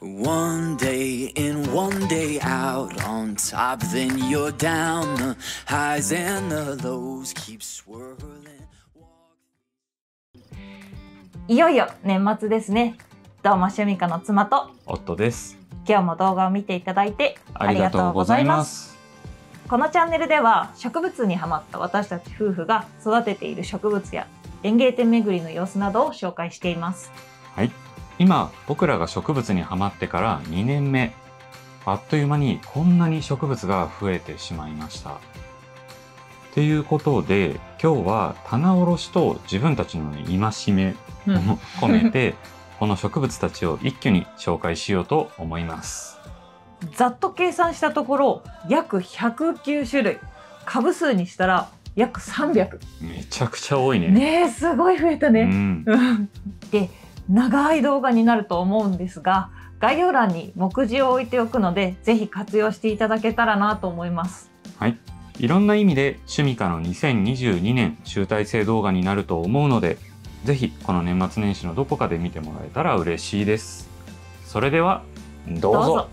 One day in, one day out, on top, then you're down. The highs and the lows keep swirling. いよいよ年末ですね。どうも趣味家の妻と夫です。 今日も動画を見ていただいてありがとうございます。 このチャンネルでは植物にハマった私たち夫婦が育てている植物や園芸店巡りの様子などを紹介しています。 はい。今僕らが植物にハマってから2年目。あっという間にこんなに植物が増えてしまいました。ということで今日は棚卸しと自分たちの戒めを込めてこの植物たちを一挙に紹介しようと思います。 ざっと計算したところ約109種類、株数にしたら約300。 めちゃくちゃ多いね。 ねえ、すごい増えたね。 うん、 で、長い動画になると思うんですが、概要欄に目次を置いておくのでぜひ活用していただけたらなと思います。 はい。いろんな意味で趣味家の2022年集大成動画になると思うので、ぜひこの年末年始のどこかで見てもらえたら嬉しいです。それではどうぞ。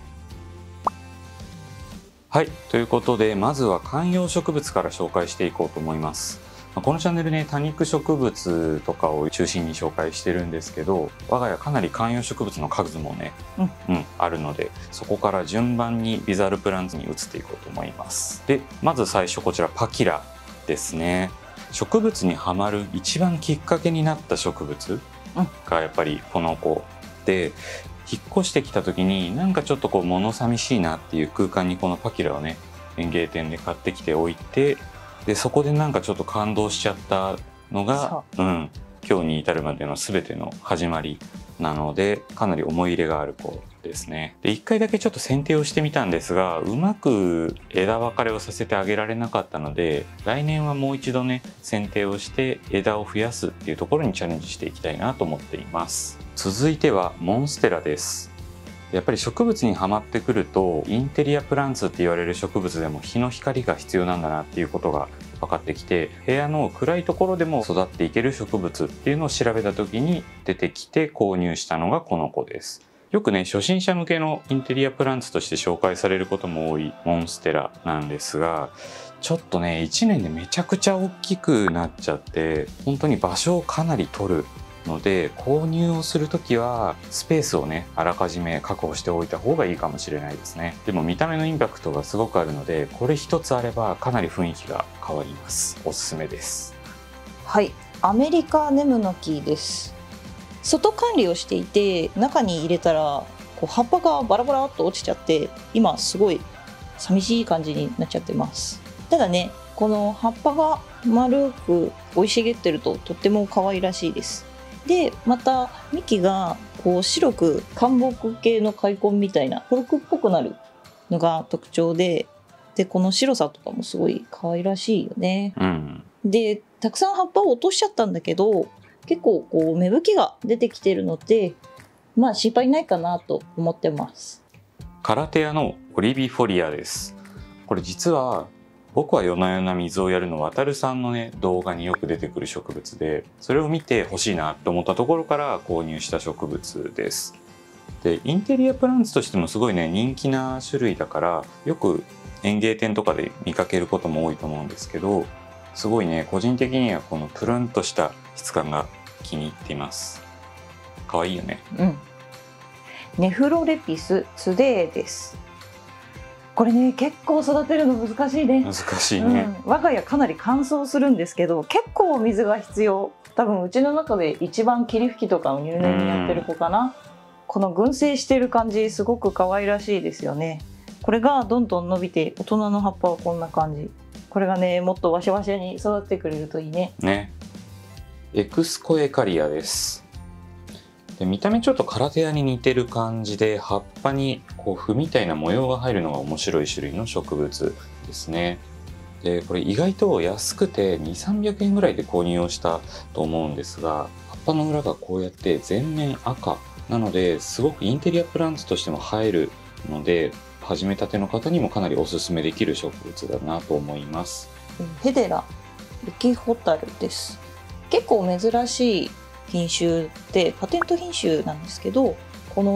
はい、ということでまずは観葉植物から紹介していこうと思います。このチャンネルね、多肉植物とかを中心に紹介してるんですけど、我が家かなり観葉植物の数もね、あるので、そこから順番にビザールプランツに移っていこうと思います。で、まず最初こちらパキラですね。植物にはまる一番きっかけになった植物がやっぱりこの子で、引っ越してきた時になんかちょっとこう物寂しいなっていう空間にこのパキラをね、園芸店で買ってきておいて、でそこでなんかちょっと感動しちゃったのが、今日に至るまでの全ての始まりなので、かなり思い入れがある子ですね。で1回だけちょっと剪定をしてみたんですが、うまく枝分かれをさせてあげられなかったので、来年はもう一度ね剪定をして枝を増やすっていうところにチャレンジしていきたいなと思っています。続いてはモンステラです。やっぱり植物にはまってくると、インテリアプランツって言われる植物でも日の光が必要なんだなっていうことが分かってきて、部屋の暗いところでも育っていける植物っていうのを調べた時に出てきて購入したのがこの子です。よくね、初心者向けのインテリアプランツとして紹介されることも多いモンステラなんですが、ちょっとね1年でめちゃくちゃ大きくなっちゃって、本当に場所をかなり取るので、購入をするときはスペースをねあらかじめ確保しておいた方がいいかもしれないですね。でも見た目のインパクトがすごくあるので、これ一つあればかなり雰囲気が変わります。おすすめです。 はい、アメリカネムノキです。外管理をしていて、中に入れたらこう葉っぱがバラバラっと落ちちゃって、今すごい寂しい感じになっちゃってます。ただね、この葉っぱが丸く生い茂ってるととっても可愛らしいです。でまた幹がこう白く灌木系の開根みたいなコルクっぽくなるのが特徴で、この白さとかもすごい可愛らしいよね。でたくさん葉っぱを落としちゃったんだけど、結構こう芽吹きが出てきてるので、まあ心配ないかなと思ってます。 カラテアのオリビフォリアです。これ実は僕は夜な夜な水をやるの渡るさんのね動画によく出てくる植物で、それを見て欲しいなと思ったところから購入した植物です。でインテリアプランツとしてもすごいね人気な種類だから、よく園芸店とかで見かけることも多いと思うんですけど、すごいね個人的にはこのプルンとした質感が気に入っています。可愛いよね。 ネフロレピスツデーです。 これね結構育てるの難しいね。 難しいね。 我が家かなり乾燥するんですけど、結構水が必要。多分うちの中で一番霧吹きとかを入念にやってる子かな。この群生してる感じすごく可愛らしいですよね。これがどんどん伸びて、大人の葉っぱはこんな感じ。これがねもっとワシャワシャに育ってくれるといいね。 エクスコエカリアです。で見た目ちょっとカラテアに似てる感じで、葉っぱにこう斑みたいな模様が入るのが面白い種類の植物ですね。でこれ意外と安くて2、300円ぐらいで購入をしたと思うんですが、葉っぱの裏がこうやって全面赤なので、すごくインテリアプランツとしても映えるので、始めたての方にもかなりおすすめできる植物だなと思います。 ヘデラルキホタルです。結構珍しい品種でパテント品種なんですけど、この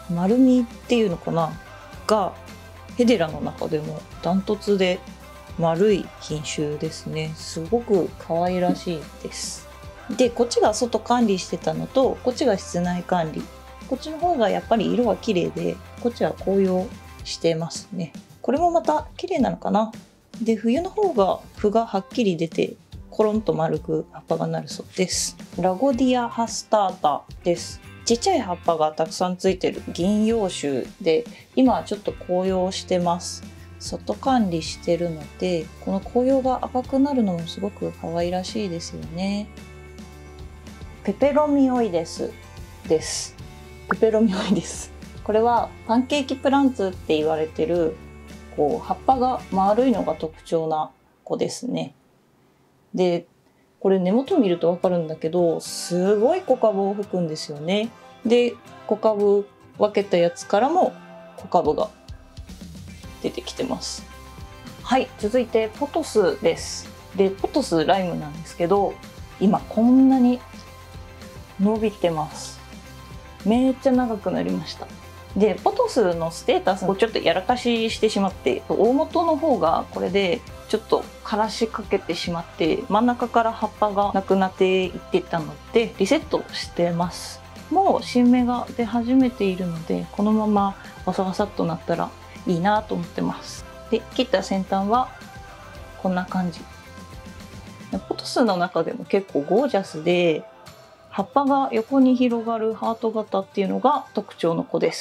丸みっていうのかながヘデラの中でもダントツで丸い品種ですね。すごく可愛らしいです。でこっちが外管理してたのとこっちが室内管理。こっちの方がやっぱり色が綺麗でこっちは紅葉してますね。これもまた綺麗なのかな。で冬の方が葉がはっきり出てコロンと丸く葉っぱがなるそうです。ラゴディアハスタータです。ちっちゃい葉っぱがたくさんついてる銀葉種で今はちょっと紅葉してます。外管理してるのでこの紅葉が赤くなるのもすごく可愛らしいですよね。ペペロミオイデスです。ペペロミオイデス、これはパンケーキプランツって言われてる葉っぱが丸いのが特徴な子ですね。でこれ根元見ると分かるんだけどすごい小株を吹くんですよね。で小株分けたやつからも小株が出てきてます。はい、続いてポトスです。でポトスライムなんですけど今こんなに伸びてます。めっちゃ長くなりました。でポトスのステータスをちょっとやらかししてしまって大元の方がこれでちょっと枯らしかけてしまって真ん中から葉っぱがなくなっていってたのでリセットしてます。もう新芽が出始めているのでこのままワサワサっとなったらいいなと思ってます。で切った先端はこんな感じ。ポトスの中でも結構ゴージャスで葉っぱが横に広がるハート型っていうのが特徴の子です。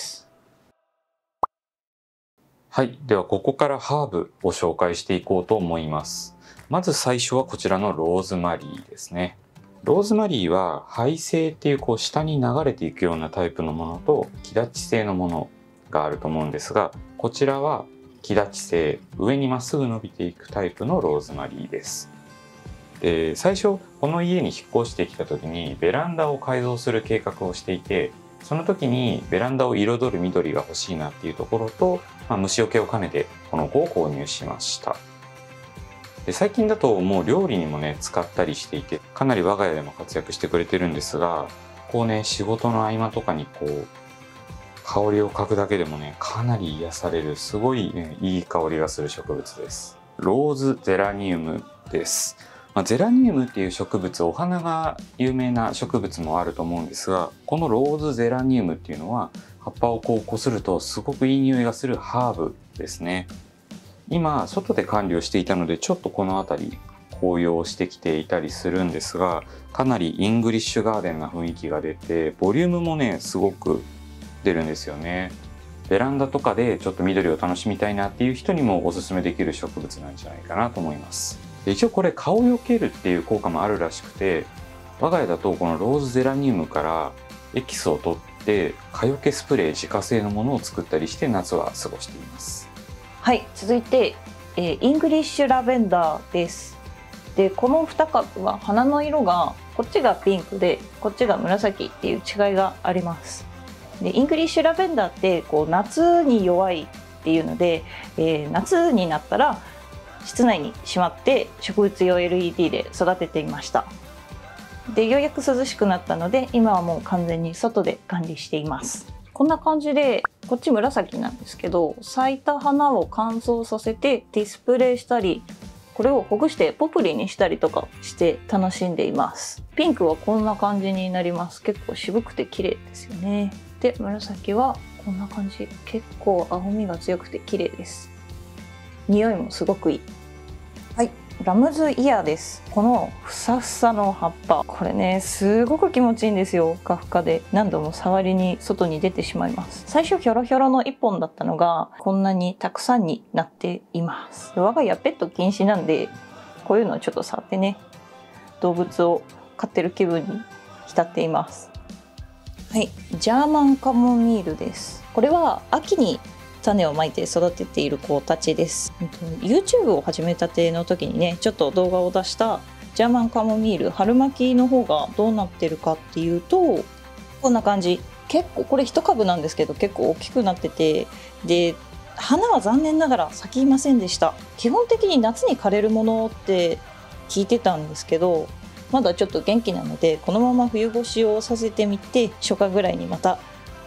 はい、ではここからハーブを紹介していこうと思います。まず最初はこちらのローズマリーですね。ローズマリーは胚性っていう下に流れていくようなタイプのものと木立ち性のものがあると思うんですが、こちらは木立ち性、上にまっすぐ伸びていくタイプのローズマリーです。で最初この家に引っ越してきた時にベランダを改造する計画をしていて、その時にベランダを彩る緑が欲しいなっていうところと、虫除けを兼ねてこの子を購入しました。で最近だともう料理にもね使ったりしていてかなり我が家でも活躍してくれてるんですが、仕事の合間とかに香りを嗅ぐだけでもねかなり癒されるすごい、いい香りがする植物です。ローズゼラニウムです。ゼラニウムっていう植物、お花が有名な植物もあると思うんですが、このローズゼラニウムっていうのは葉っぱをこするとすごくいい匂いがするハーブですね。今外で管理をしていたのでちょっとこの辺り紅葉してきていたりするんですが、かなりイングリッシュガーデンな雰囲気が出てボリュームもねすごく出るんですよね。ベランダとかでちょっと緑を楽しみたいなっていう人にもおすすめできる植物なんじゃないかなと思います。一応これ蚊をよけるっていう効果もあるらしくて、我が家だとこのローズゼラニウムからエキスを取って蚊よけスプレー自家製のものを作ったりして夏は過ごしています。 はい、続いて、イングリッシュラベンダーです。でこの2株は花の色がこっちがピンクでこっちが紫っていう違いがあります。でイングリッシュラベンダーって夏に弱いっていうので、夏になったら室内にしまって植物用 LED で育てていました。でようやく涼しくなったので今はもう完全に外で管理しています。こんな感じでこっち紫なんですけど、咲いた花を乾燥させてディスプレイしたり、これをほぐしてポプリにしたりとかして楽しんでいます。ピンクはこんな感じになります。結構渋くて綺麗ですよね。で紫はこんな感じ、結構青みが強くて綺麗です。匂いもすごくいい。はい、ラムズイヤーです。このふさふさの葉っぱ、これねすごく気持ちいいんですよ。ふかふかで何度も触りに外に出てしまいます。最初ヒョロヒョロの1本だったのがこんなにたくさんになっています。我が家ペット禁止なんでこういうのをちょっと触ってね、動物を飼ってる気分に浸っています。はい、ジャーマンカモミールです。これは秋に種をまいて育てている子たちです。YouTube を始めたての時にねちょっと動画を出したジャーマンカモミール春巻きの方がどうなってるかっていうとこんな感じ。結構これ一株なんですけど結構大きくなってて、で花は残念ながら咲きませんでした。基本的に夏に枯れるものって聞いてたんですけど、まだちょっと元気なのでこのまま冬越しをさせてみて初夏ぐらいにまた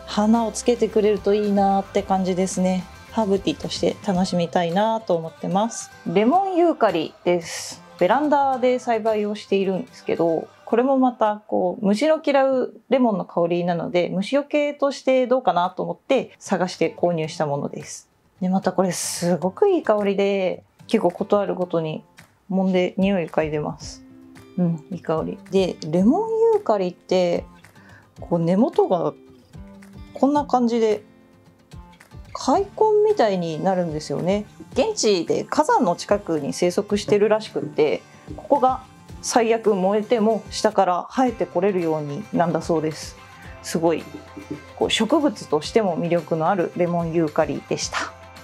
花をつけてくれるといいなって感じですね。ハーブティーとして楽しみたいなと思ってます。 レモンユーカリです。ベランダで栽培をしているんですけど、これもまた虫の嫌うレモンの香りなので、虫除けとしてどうかなと思って探して購入したものです。でまたこれすごくいい香りで、結構ことあるごとに揉んで匂い嗅いでます。いい香りで、レモンユーカリって根元がこんな感じで開根みたいになるんですよね。現地で火山の近くに生息してるらしくって、ここが最悪燃えても下から生えてこれるようになんだそうです。すごい植物としても魅力のあるレモンユーカリでした。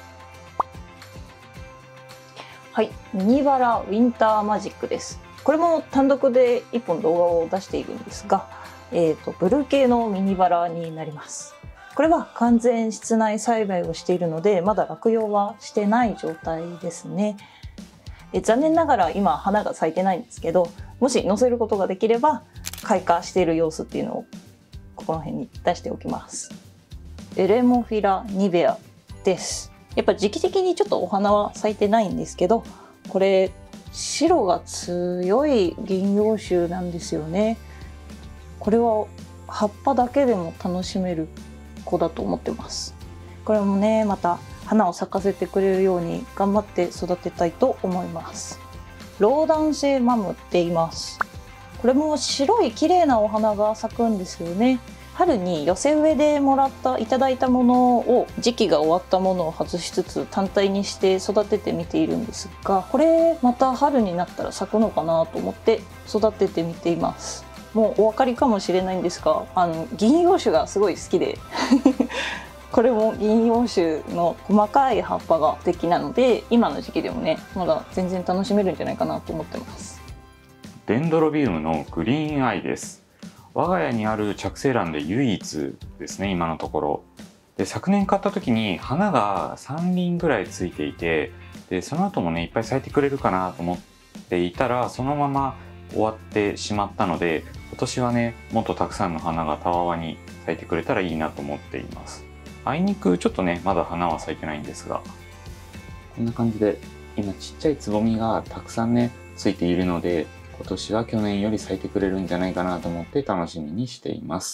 はい、ミニバラウィンターマジックです。これも単独で1本動画を出しているんですが、ブルー系のミニバラになります。これは完全室内栽培をしているので、まだ落葉はしてない状態ですね。残念ながら今花が咲いてないんですけど、もし載せることができれば開花している様子っていうのをこの辺に出しておきます。エレモフィラニベアです。やっぱ時期的にちょっとお花は咲いてないんですけど、これ白が強い銀葉種なんですよね。これは葉っぱだけでも楽しめる子だと思ってます。これもね、また花を咲かせてくれるように頑張って育てたいと思います。ローダンセイマムって言います。これも白い綺麗なお花が咲くんですよね。春に寄せ植えでいただいたものを、時期が終わったものを外しつつ単体にして育ててみているんですが、これまた春になったら咲くのかなと思って育ててみています。もうお分かりかもしれないんですが、銀葉種がすごい好きでこれも銀葉種の細かい葉っぱが素敵なので、今の時期でもね、まだ全然楽しめるんじゃないかなと思ってます。 デンドロビウムのグリーンアイです。我が家にある着生蘭で唯一ですね、今のところ。で、昨年買った時に花が3輪ぐらいついていて、でその後もねいっぱい咲いてくれるかなと思っていたら、そのまま終わってしまったので、今年はねもっとたくさんの花がたわわに咲いてくれたらいいなと思っています。あいにくちょっとねまだ花は咲いてないんですが、こんな感じで今ちっちゃいつぼみがたくさんねついているので、今年は去年より咲いてくれるんじゃないかなと思って楽しみにしています。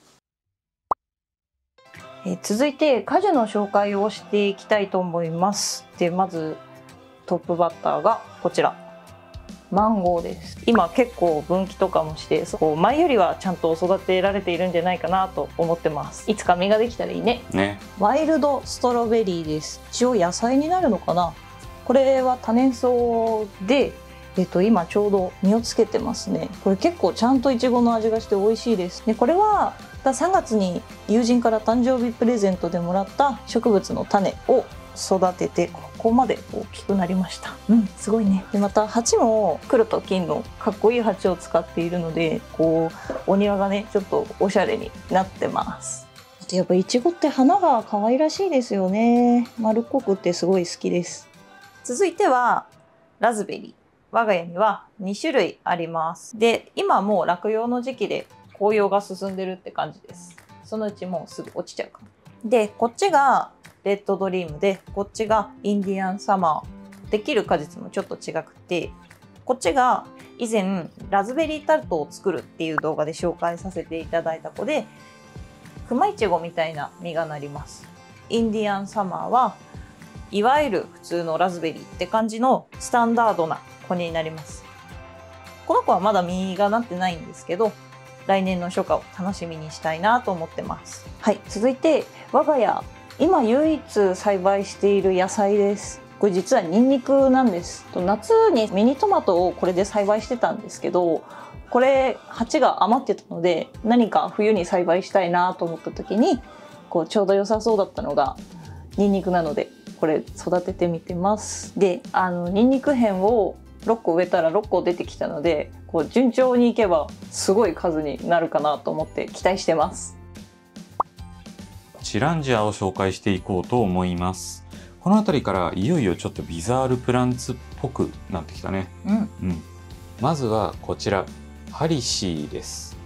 続いて果樹の紹介をしていきたいと思います。でまずトップバッターがこちら、マンゴーです。今結構分岐とかもして、前よりはちゃんと育てられているんじゃないかなと思ってます。いつか実ができたらいいね。ワイルドストロベリーです。一応野菜になるのかな。これは多年草で、今ちょうど実をつけてますね。これ結構ちゃんとイチゴの味がして美味しいです。でこれは3月に友人から誕生日プレゼントでもらった植物の種を育てて、ここまで大きくなりました。すごいね。でまた鉢も黒と金のかっこいい鉢を使っているので、お庭がねちょっとおしゃれになってます。やっぱイチゴって花が可愛らしいですよね。丸っこくてすごい好きです。続いてはラズベリー。我が家には2種類あります。で今もう落葉の時期で紅葉が進んでるって感じです。そのうちもうすぐ落ちちゃうかも。でこっちがレッドドリームで、こっちがインディアンサマー。できる果実もちょっと違くて、こっちが以前ラズベリータルトを作るっていう動画で紹介させていただいた子で、クマイチゴみたいな実がなります。インディアンサマーはいわゆる普通のラズベリーって感じのスタンダードな子になります。この子はまだ実がなってないんですけど、来年の初夏を楽しみにしたいなと思ってます。はい、続いて我が家今唯一栽培している野菜です。これ実はニンニクなんです。夏にミニトマトをこれで栽培してたんですけど、これ鉢が余ってたので、何か冬に栽培したいなと思った時にちょうど良さそうだったのがニンニクなので、これ育ててみてます。でニンニク片を6個植えたら6個出てきたので、順調にいけばすごい数になるかなと思って期待してます。 チランジアを紹介していこうと思います。この辺りからいよいよちょっとビザールプランツっぽくなってきたね。まずはこちらハリシーです。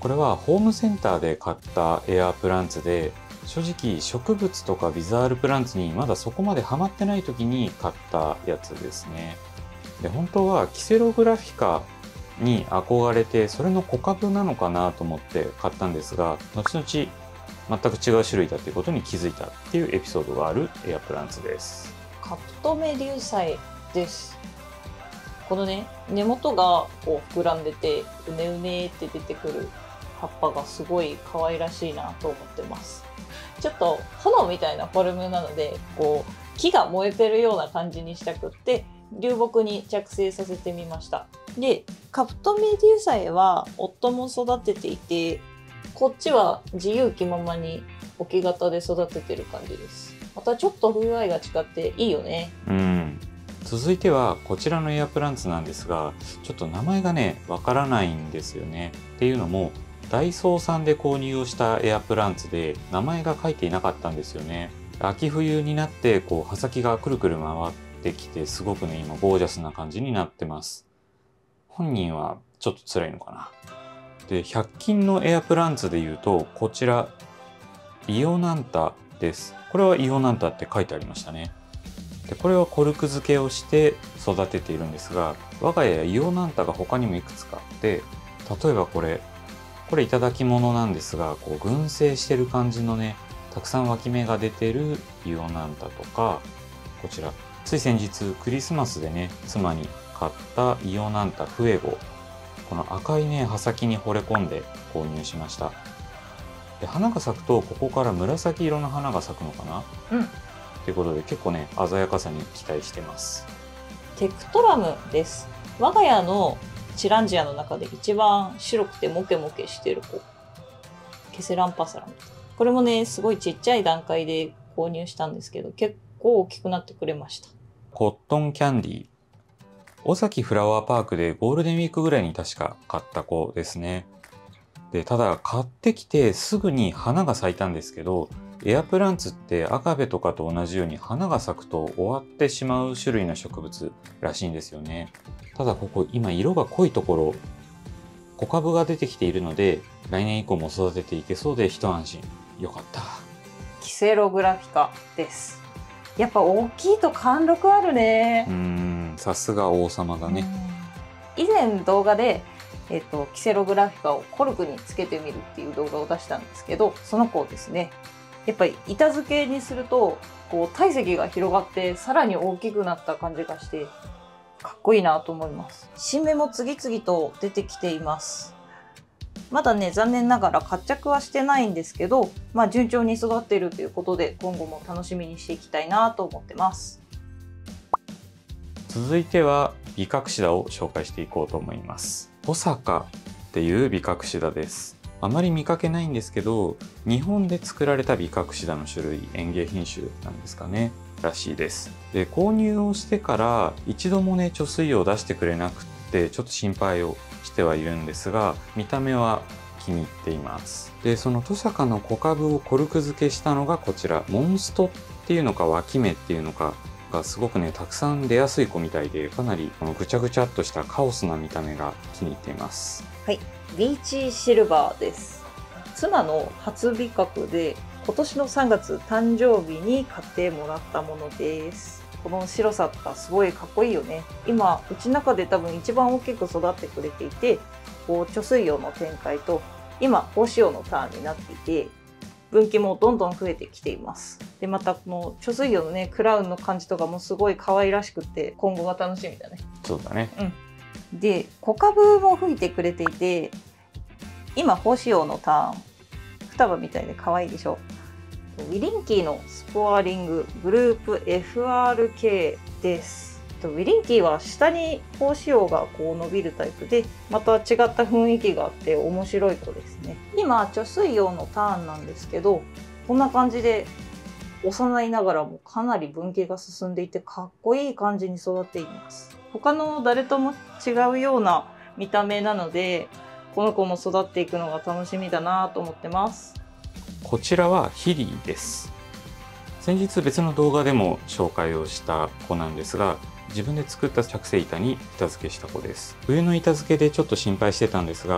これはホームセンターで買ったエアープランツで、正直植物とかビザールプランツにまだそこまでハマってない時に買ったやつですね。で、本当はキセログラフィカに憧れて、それの子株なのかなと思って買ったんですが、後々全く違う種類だということに気づいたっていうエピソードがあるエアプランツです。 カプトメリューサイです。このね、根元がこう膨らんでてうねうねって出てくる葉っぱがすごい可愛らしいなと思ってます。ちょっと炎みたいなフォルムなので、こう木が燃えてるような感じにしたくって流木に着生させてみました。で、カプトメリューサイは夫も育てていて、こっちは自由気ままに置き型で育ててる感じです。またちょっと風合いが違っていいよね。 続いてはこちらのエアプランツなんですが、ちょっと名前がねわからないんですよね。っていうのもダイソーさんで購入をしたエアプランツで名前が書いていなかったんですよね。秋冬になってこう葉先がくるくる回ってきて、すごくね今ゴージャスな感じになってます。本人はちょっと辛いのかな。で、100均のエアプランツでいうとこちらイオナンタです。これはイオナンタって書いてありましたね。で、これはコルク漬けをして育てているんですが、我が家イオナンタが他にもいくつかあって、例えばこれいただき物なんですが、こう群生してる感じのね、たくさん脇芽が出てるイオナンタとか、こちらつい先日クリスマスでね妻に買ったイオナンタフエゴ、この赤いね葉先に惚れ込んで購入しました。で、花が咲くとここから紫色の花が咲くのかな、ということで結構ね鮮やかさに期待してます。 テクトラムです。我が家のチランジアの中で一番白くてモケモケしてる子、ケセランパサラン。これもねすごいちっちゃい段階で購入したんですけど、結構大きくなってくれました。 コットンキャンディー、尾崎フラワーパークでゴールデンウィークぐらいに確か買った子ですね。で、ただ買ってきてすぐに花が咲いたんですけど、エアプランツってアガベとかと同じように花が咲くと終わってしまう種類の植物らしいんですよね。ただここ今色が濃いところ、小株が出てきているので来年以降も育てていけそうで一安心。よかった。 キセログラフィカです。やっぱ大きいと貫禄あるね。 さすが王様だね。 以前動画でキセログラフィカをコルクにつけてみるっていう動画を出したんですけど、その子をですね、やっぱり板付けにするとこう体積が広がってさらに大きくなった感じがしてかっこいいなと思います。 新芽も次々と出てきています。まだね残念ながら活着はしてないんですけど、順調に育っているということで今後も楽しみにしていきたいなと思ってます。 続いてはビカクシダを紹介していこうと思います。トサカっていうビカクシダです。あまり見かけないんですけど、日本で作られたビカクシダの種類、園芸品種なんですかね、らしいです。で、購入をしてから一度もね貯水葉を出してくれなくってちょっと心配をしてはいるんですが、見た目は気に入っています。で、そのトサカの小株をコルク漬けしたのがこちら、モンストっていうのか脇芽っていうのかがすごくねたくさん出やすい子みたいで、かなりこのぐちゃぐちゃっとしたカオスな見た目が気に入っています。 はい、ビーチシルバーです。妻の初美覚で今年の3月誕生日に買ってもらったものです。この白さがすごいかっこいいよね。今うちの中で多分一番大きく育ってくれていて、こう貯水葉の展開と今胞子葉のターンになっていて、分岐もどんどん増えてきています。で、またこの貯水葉のねクラウンの感じとかもすごい可愛らしくて今後が楽しみだね。 そうだね。 で、小株も吹いてくれていて、今胞子葉のターン双葉みたいで可愛いでしょ。ウィリンキーのスポアリンググループ FRK です。ウィリンキーは下に胞子葉がこう伸びるタイプで、また違った雰囲気があって面白い子ですね。今貯水葉のターンなんですけど、こんな感じで幼いながらもかなり分岐が進んでいてかっこいい感じに育っています。他の誰とも違うような見た目なので、この子も育っていくのが楽しみだなと思ってます。 こちらはヒリーです。先日別の動画でも紹介をした子なんですが、自分で作った着生板に板付けした子です。冬の板付けでちょっと心配してたんですが、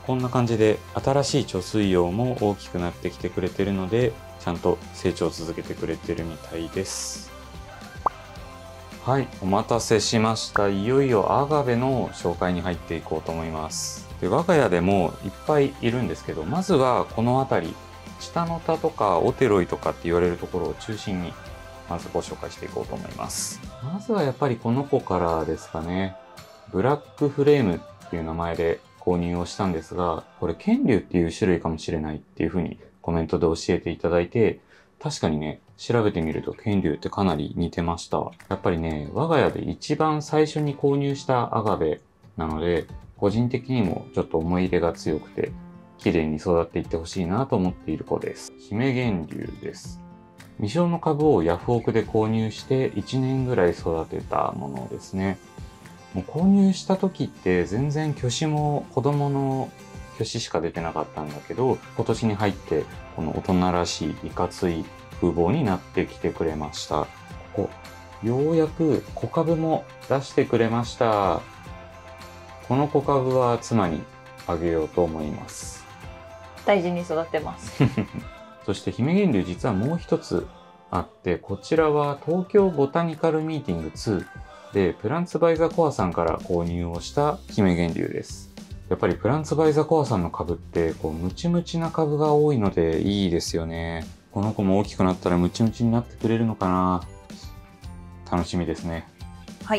こんな感じで新しい貯水葉も大きくなってきてくれてるので、ちゃんと成長を続けてくれてるみたいです。はい、お待たせしました。いよいよアガベの紹介に入っていこうと思います。で、我が家でもいっぱいいるんですけど、まずはこの辺り、チタノタとかオテロイとかって言われるところを中心にまずご紹介していこうと思います。まずはやっぱりこの子からですかね。ブラックフレームっていう名前で購入をしたんですが、これ剣竜っていう種類かもしれないっていう風にコメントで教えていただいて、確かにね、調べてみると剣竜ってかなり似てました。やっぱりね、我が家で一番最初に購入したアガベなので、個人的にもちょっと思い入れが強くて、綺麗に育っていってほしいなと思っている子です。姫源流です。未生の株をヤフオクで購入して1年ぐらい育てたものですね。もう購入した時って全然巨子も子供の巨子しか出てなかったんだけど、今年に入ってこの大人らしいいかつい風貌になってきてくれました。ようやく子株も出してくれました。この子株は妻にあげようと思います。 大事に育てます。 そして姫源流実はもう一つあって、こちらは東京ボタニカルミーティング2でプランツバイザコアさんから購入をした姫源流です。やっぱりプランツバイザコアさんの株ってムチムチな株が多いのでいいですよね。この子も大きくなったらムチムチになってくれるのかな。楽しみですね。 はい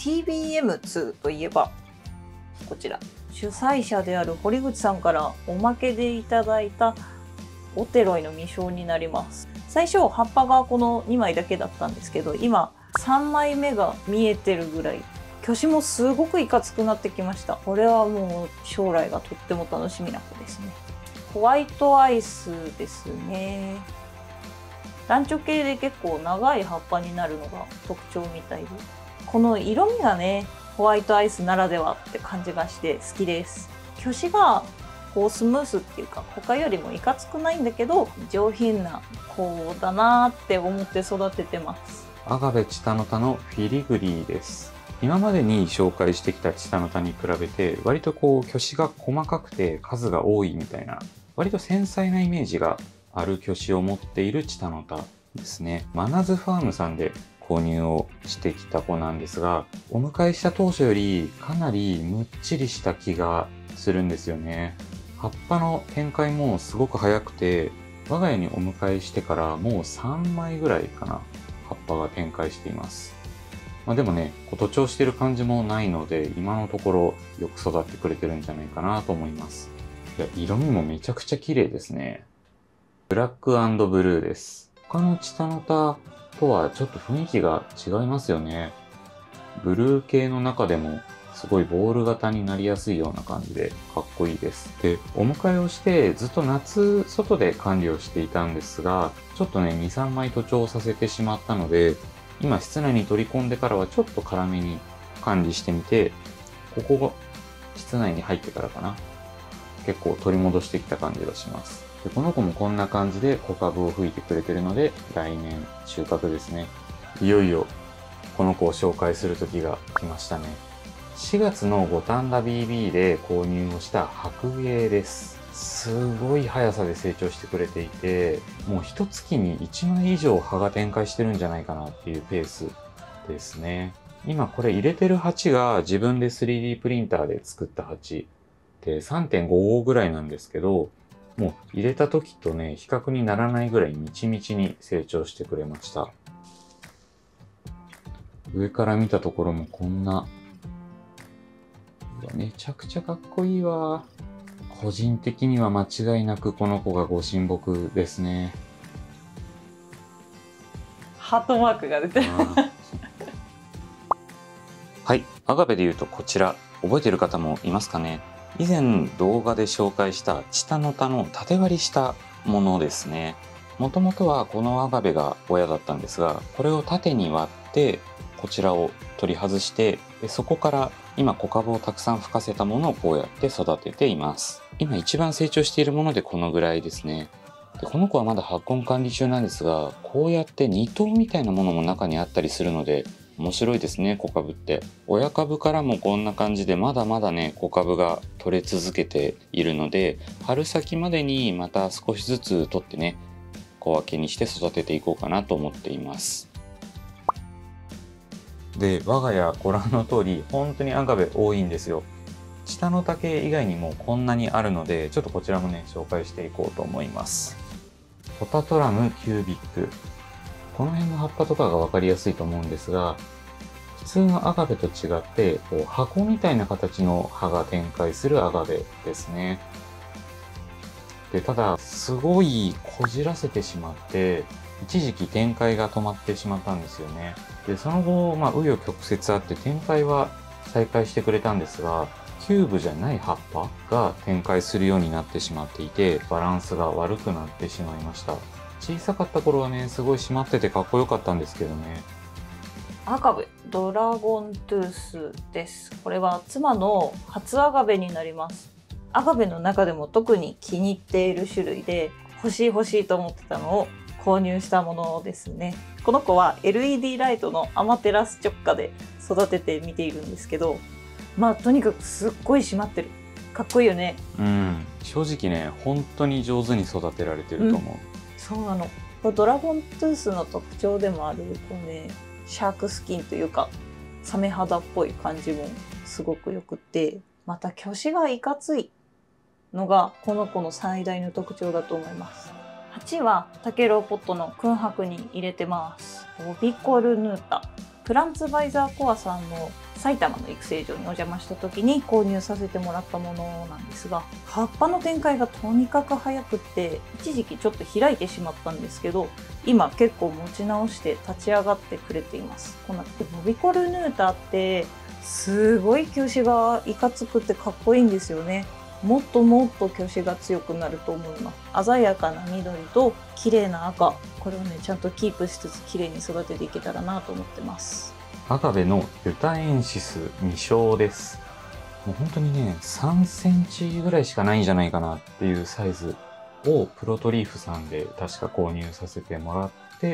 、TBM2 といえばこちら主催者である堀口さんからおまけでいただいたオテロイの実生になります。最初葉っぱがこの2枚だけだったんですけど、今3枚目が見えてるぐらい巨子もすごくいかつくなってきました。これはもう将来がとっても楽しみな子ですね。ホワイトアイスですね。ランチョ系で結構長い葉っぱになるのが特徴みたいで、この色味がねホワイトアイスならではって感じがして好きです。巨子がスムースっていうか他よりもいかつくないんだけど上品な子だなって思って育ててます。 アガベチタノタのフィリグリーです。今までに紹介してきたチタノタに比べて割と巨子が細かくて数が多いみたいな、割と繊細なイメージがある巨子を持っているチタノタですね。マナズファームさんで購入をしてきた子なんですが、お迎えした当初よりかなりむっちりした気がするんですよね。葉っぱの展開もすごく早くて、我が家にお迎えしてからもう3枚ぐらいかな、葉っぱが展開しています。でもね、徒長してる感じもないので、今のところよく育ってくれてるんじゃないかなと思います。いや、色味もめちゃくちゃ綺麗ですね。ブラック&ブルーです。他のチタノタとはちょっと雰囲気が違いますよね。ブルー系の中でもすごいボール型になりやすいような感じでかっこいいです。で、お迎えをしてずっと夏外で管理をしていたんですが、ちょっとね、2、3枚徒長させてしまったので、今室内に取り込んでからはちょっと辛めに管理してみて、ここが室内に入ってからかな。結構取り戻してきた感じがします。で、この子もこんな感じで小株を吹いてくれてるので、来年収穫ですね。いよいよこの子を紹介する時が来ましたね。4月の五反田 BB で購入をした白芸です。すごい速さで成長してくれていて、もう一月に1枚以上葉が展開してるんじゃないかなっていうペースですね。今これ入れてる鉢が自分で 3D プリンターで作った鉢で 3.55 ぐらいなんですけど、もう入れた時とね、比較にならないぐらいみちみちに成長してくれました。上から見たところもこんな、めちゃくちゃかっこいいわ。個人的には間違いなくこの子がご神木ですね。 ハートマークが出てる。 はい、アガベで言うとこちら、覚えてる方もいますかね。以前動画で紹介したチタノタの縦割りしたものですね。もともとはこのアガベが親だったんですが、これを縦に割ってこちらを取り外して、そこから今小株をたくさん吹かせたものをこうやって育てています。今一番成長しているものでこのぐらいですね。で、この子はまだ発根管理中なんですが、こうやって2頭みたいなものも中にあったりするので、 面白いですね、小株って。親株からもこんな感じでまだまだね小株が取れ続けているので、春先までにまた少しずつ取ってね小分けにして育てていこうかなと思っています。で、我が家ご覧の通り本当にアガベ多いんですよ。下の竹以外にもこんなにあるので、ちょっとこちらもね紹介していこうと思います。ポタトラムキュービック、この辺の葉っぱとかが分かりやすいと思うんですが、普通のアガベと違ってこう箱みたいな形の葉が展開するアガベですね。で、ただすごいこじらせてしまって一時期展開が止まってしまったんですよね。で、その後紆余曲折あって展開は再開してくれたんですが、キューブじゃない葉っぱが展開するようになってしまっていて、バランスが悪くなってしまいました。小さかった頃はねすごい締まっててかっこよかったんですけどね。 アガベドラゴントゥースです。これは妻の初アガベになります。アガベの中でも特に気に入っている種類で、欲しいと思ってたのを購入したものですね。この子は LED ライトのアマテラス直下で育ててみているんですけど、とにかくすっごい締まってる。かっこいいよね。 正直ね本当に上手に育てられてると思う。 そうなの。ドラゴントゥースの特徴でもあるこうね、シャークスキンというかサメ肌っぽい感じもすごくよくって、また巨子がいかついのがこの子の最大の特徴だと思います。鉢はタケロウポットの空白に入れてます。オビコルヌータ、プランツバイザーコアさんの埼玉の育成所にお邪魔した時に購入させてもらったものなんですが、葉っぱの展開がとにかく早くって、一時期ちょっと開いてしまったんですけど、今結構持ち直して立ち上がってくれています。このオビコルヌータってすごい球枝がいかつくてかっこいいんですよね。もっともっと球枝が強くなると思います。鮮やかな緑と綺麗な赤、これをねちゃんとキープしつつ綺麗に育てていけたらなと思ってます。 アガベのユタエンシス2小です。もう本当にね3センチぐらいしかないんじゃないかなっていうサイズをプロトリーフさんで確か購入させてもらって、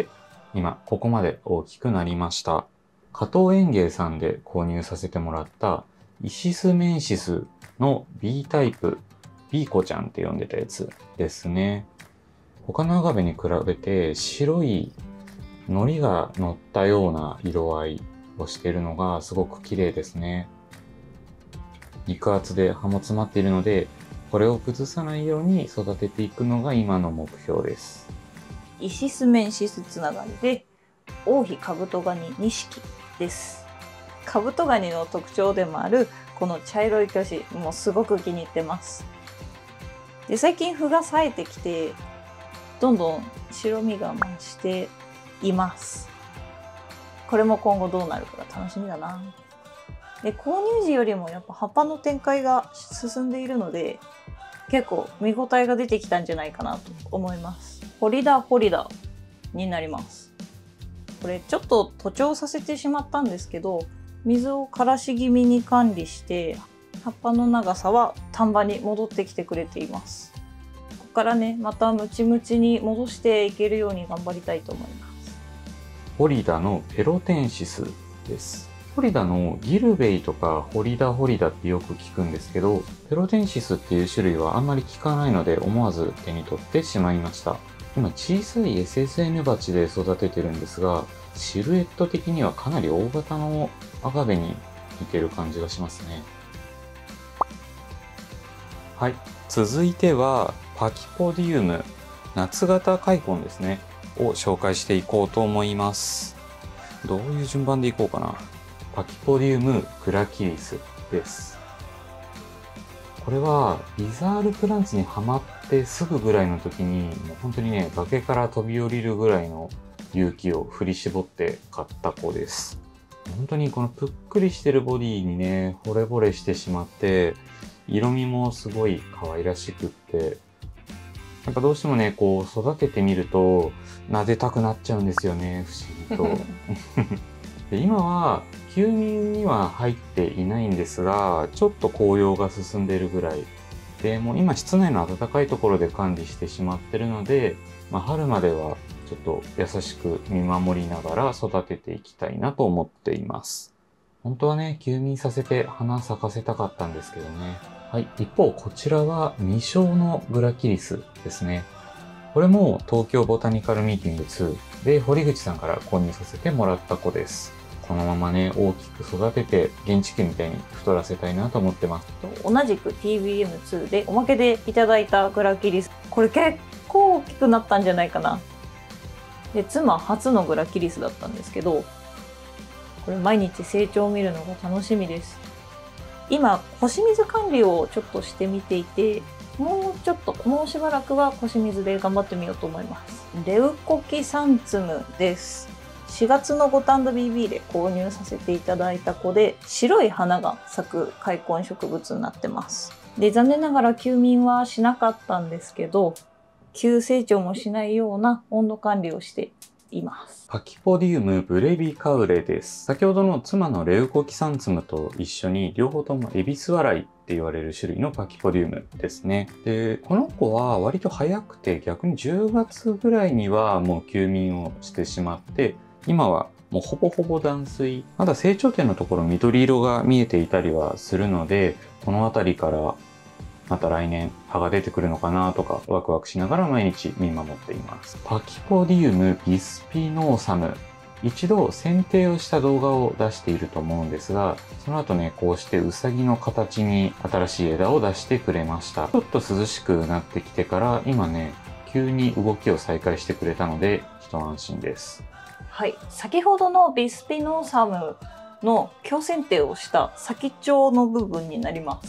今ここまで大きくなりました。加藤園芸さんで購入させてもらったイシスメンシスの B タイプ、ビーコちゃんって呼んでたやつですね。他のアガベに比べて白い海苔が乗ったような色合いをしているのがすごく綺麗ですね。肉厚で葉も詰まっているので、これを崩さないように育てていくのが今の目標です。 イシスメンシスつながりで王妃カブトガニ2匹です。カブトガニの特徴でもあるこの茶色い巨子もすごく気に入ってます。で、最近葉が冴えてきてどんどん白みが増しています。これも今後どうなるかが楽しみだな。で、購入時よりもやっぱ葉っぱの展開が進んでいるので、結構見応えが出てきたんじゃないかなと思います。ホリダになります。これちょっと徒長させてしまったんですけど、水を枯らし気味に管理して葉っぱの長さは丹波に戻ってきてくれています。ここからねまたムチムチに戻していけるように頑張りたいと思います。 ホリダのペロテンシスです。ホリダのギルベイとかホリダってよく聞くんですけど、ペロテンシスっていう種類はあんまり聞かないので思わず手に取ってしまいました。今小さい SSN 鉢で育ててるんですが、シルエット的にはかなり大型のアガベに似てる感じがしますね。はい、続いてはパキポディウム夏型開墾ですねを紹介していこうと思います。どういう順番でいこうかな。パキポディウムグラキリスです。これはビザールプランツにはまってすぐぐらいの時に、もう本当にね崖から飛び降りるぐらいの勇気を振り絞って買った子です。本当にこのぷっくりしてるボディにね惚れ惚れしてしまって、色味もすごい可愛らしくって、なんかどうしてもねこう育ててみると撫でたくなっちゃうんですよね、不思議と。で、今は休眠には入っていないんですが、ちょっと紅葉が進んでいるぐらいで、もう今室内の暖かいところで管理してしまってるので、春まではちょっと優しく見守りながら育てていきたいなと思っています。本当はね、休眠させて花咲かせたかったんですけどね。はい。一方、こちらは未生のグラキリスですね。これも東京ボタニカルミーティング2で堀口さんから購入させてもらった子です。このままね、大きく育てて現地球みたいに太らせたいなと思ってます。 同じく TBM2 でおまけでいただいたグラキリス。これ結構大きくなったんじゃないかな。で、妻初のグラキリスだったんですけど、これ毎日成長を見るのが楽しみです。今、腰水管理をちょっとしてみていて、もうしばらくは腰水で頑張ってみようと思います。レウコキサンツムです。4月のゴタンド BB で購入させていただいた子で、白い花が咲く開根植物になってます。で、残念ながら休眠はしなかったんですけど、急成長もしないような温度管理をしています。 パキポディウムブレビカウレです。先ほどの妻のレウコキサンツムと一緒に両方ともエビス笑いって言われる種類のパキポディウムですね。で、この子は割と早くて逆に10月ぐらいにはもう休眠をしてしまって、今はもうほぼほぼ断水。まだ成長点のところ緑色が見えていたりはするので、この辺りからまた来年葉が出てくるのかなとかワクワクしながら毎日見守っています。パキポディウムビスピノーサム。一度剪定をした動画を出していると思うんですが、その後ね、こうしてウサギの形に新しい枝を出してくれました。ちょっと涼しくなってきてから今ね、急に動きを再開してくれたので一安心です。 はい、先ほどのビスピノーサムの強剪定をした先っちょの部分になります。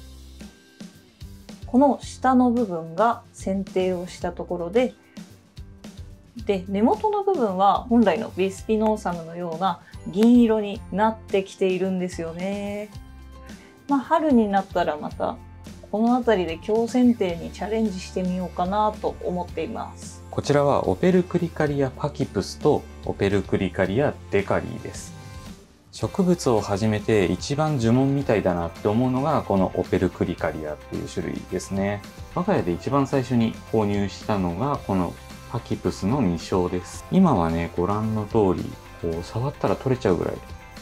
この下の部分が剪定をしたところで、根元の部分は本来のビスピノーサムのような銀色になってきているんですよね。春になったらまたこの辺りで強剪定にチャレンジしてみようかなと思っています。 こちらはオペルクリカリアパキプスとオペルクリカリアデカリーです。植物を始めて一番呪文みたいだなって思うのがこのオペルクリカリアっていう種類ですね。我が家で一番最初に購入したのがこのパキプスの未生です。今はね、ご覧の通りこう触ったら取れちゃうぐらい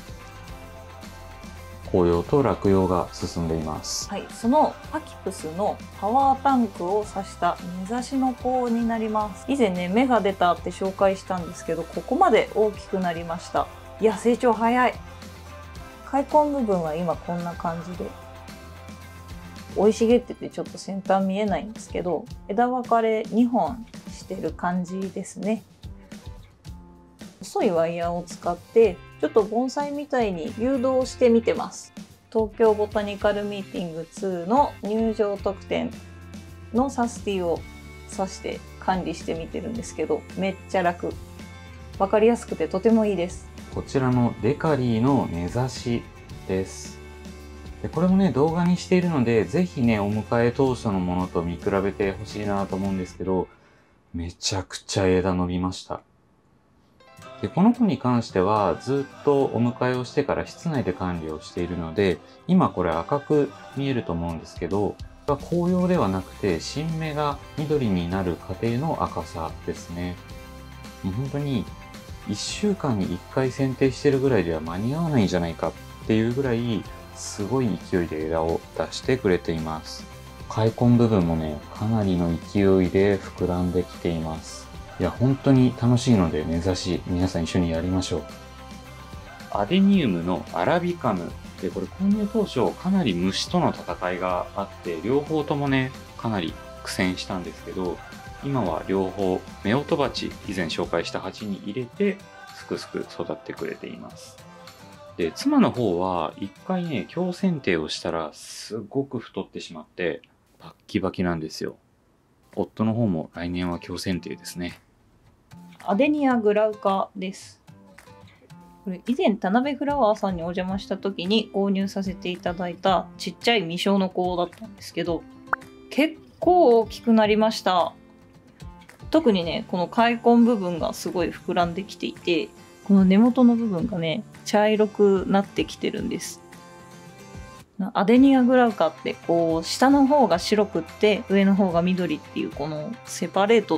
紅葉と落葉が進んでいます。 はい、そのパキプスのパワータンクを挿した目指しの子になります。以前ね、芽が出たって紹介したんですけど、ここまで大きくなりました。いや、成長早い。開根部分は今こんな感じで生い茂っててちょっと先端見えないんですけど、枝分かれ2本してる感じですね。細いワイヤーを使ってちょっと盆栽みたいに誘導してみてます。東京ボタニカルミーティング2の入場特典のサスティを挿して管理してみてるんですけど、めっちゃ楽。分かりやすくてとてもいいです。 こちらのデカリーの根差しです。でこれもね、動画にしているので、ぜひね、お迎え当初のものと見比べてほしいなと思うんですけど、めちゃくちゃ枝伸びました。でこの子に関してはずっとお迎えをしてから室内で管理をしているので、今これ赤く見えると思うんですけど、紅葉ではなくて新芽が緑になる過程の赤さですね。もう本当に1週間に1回剪定してるぐらいでは間に合わないんじゃないかっていうぐらいすごい勢いで枝を出してくれています。開根部分もね、かなりの勢いで膨らんできています。いや、本当に楽しいので根差し皆さん一緒にやりましょう。アデニウムのアラビカムで、これ購入当初かなり虫との戦いがあって、両方ともねかなり苦戦したんですけど、今は両方夫婦鉢、以前紹介した鉢に入れてすくすく育ってくれています。で妻の方は一回ね、強剪定をしたらすごく太ってしまってバッキバキなんですよ。夫の方も来年は強剪定ですね。 アデニアグラウカです。これ以前田辺フラワーさんにお邪魔した時に購入させていただいたちっちゃい未生の子だったんですけど、結構大きくなりました。特にね、この開根部分がすごい膨らんできていて、この根元の部分がね茶色くなってきてるんです。アデニアグラウカってこう下の方が白くって上の方が緑っていうこのセパレート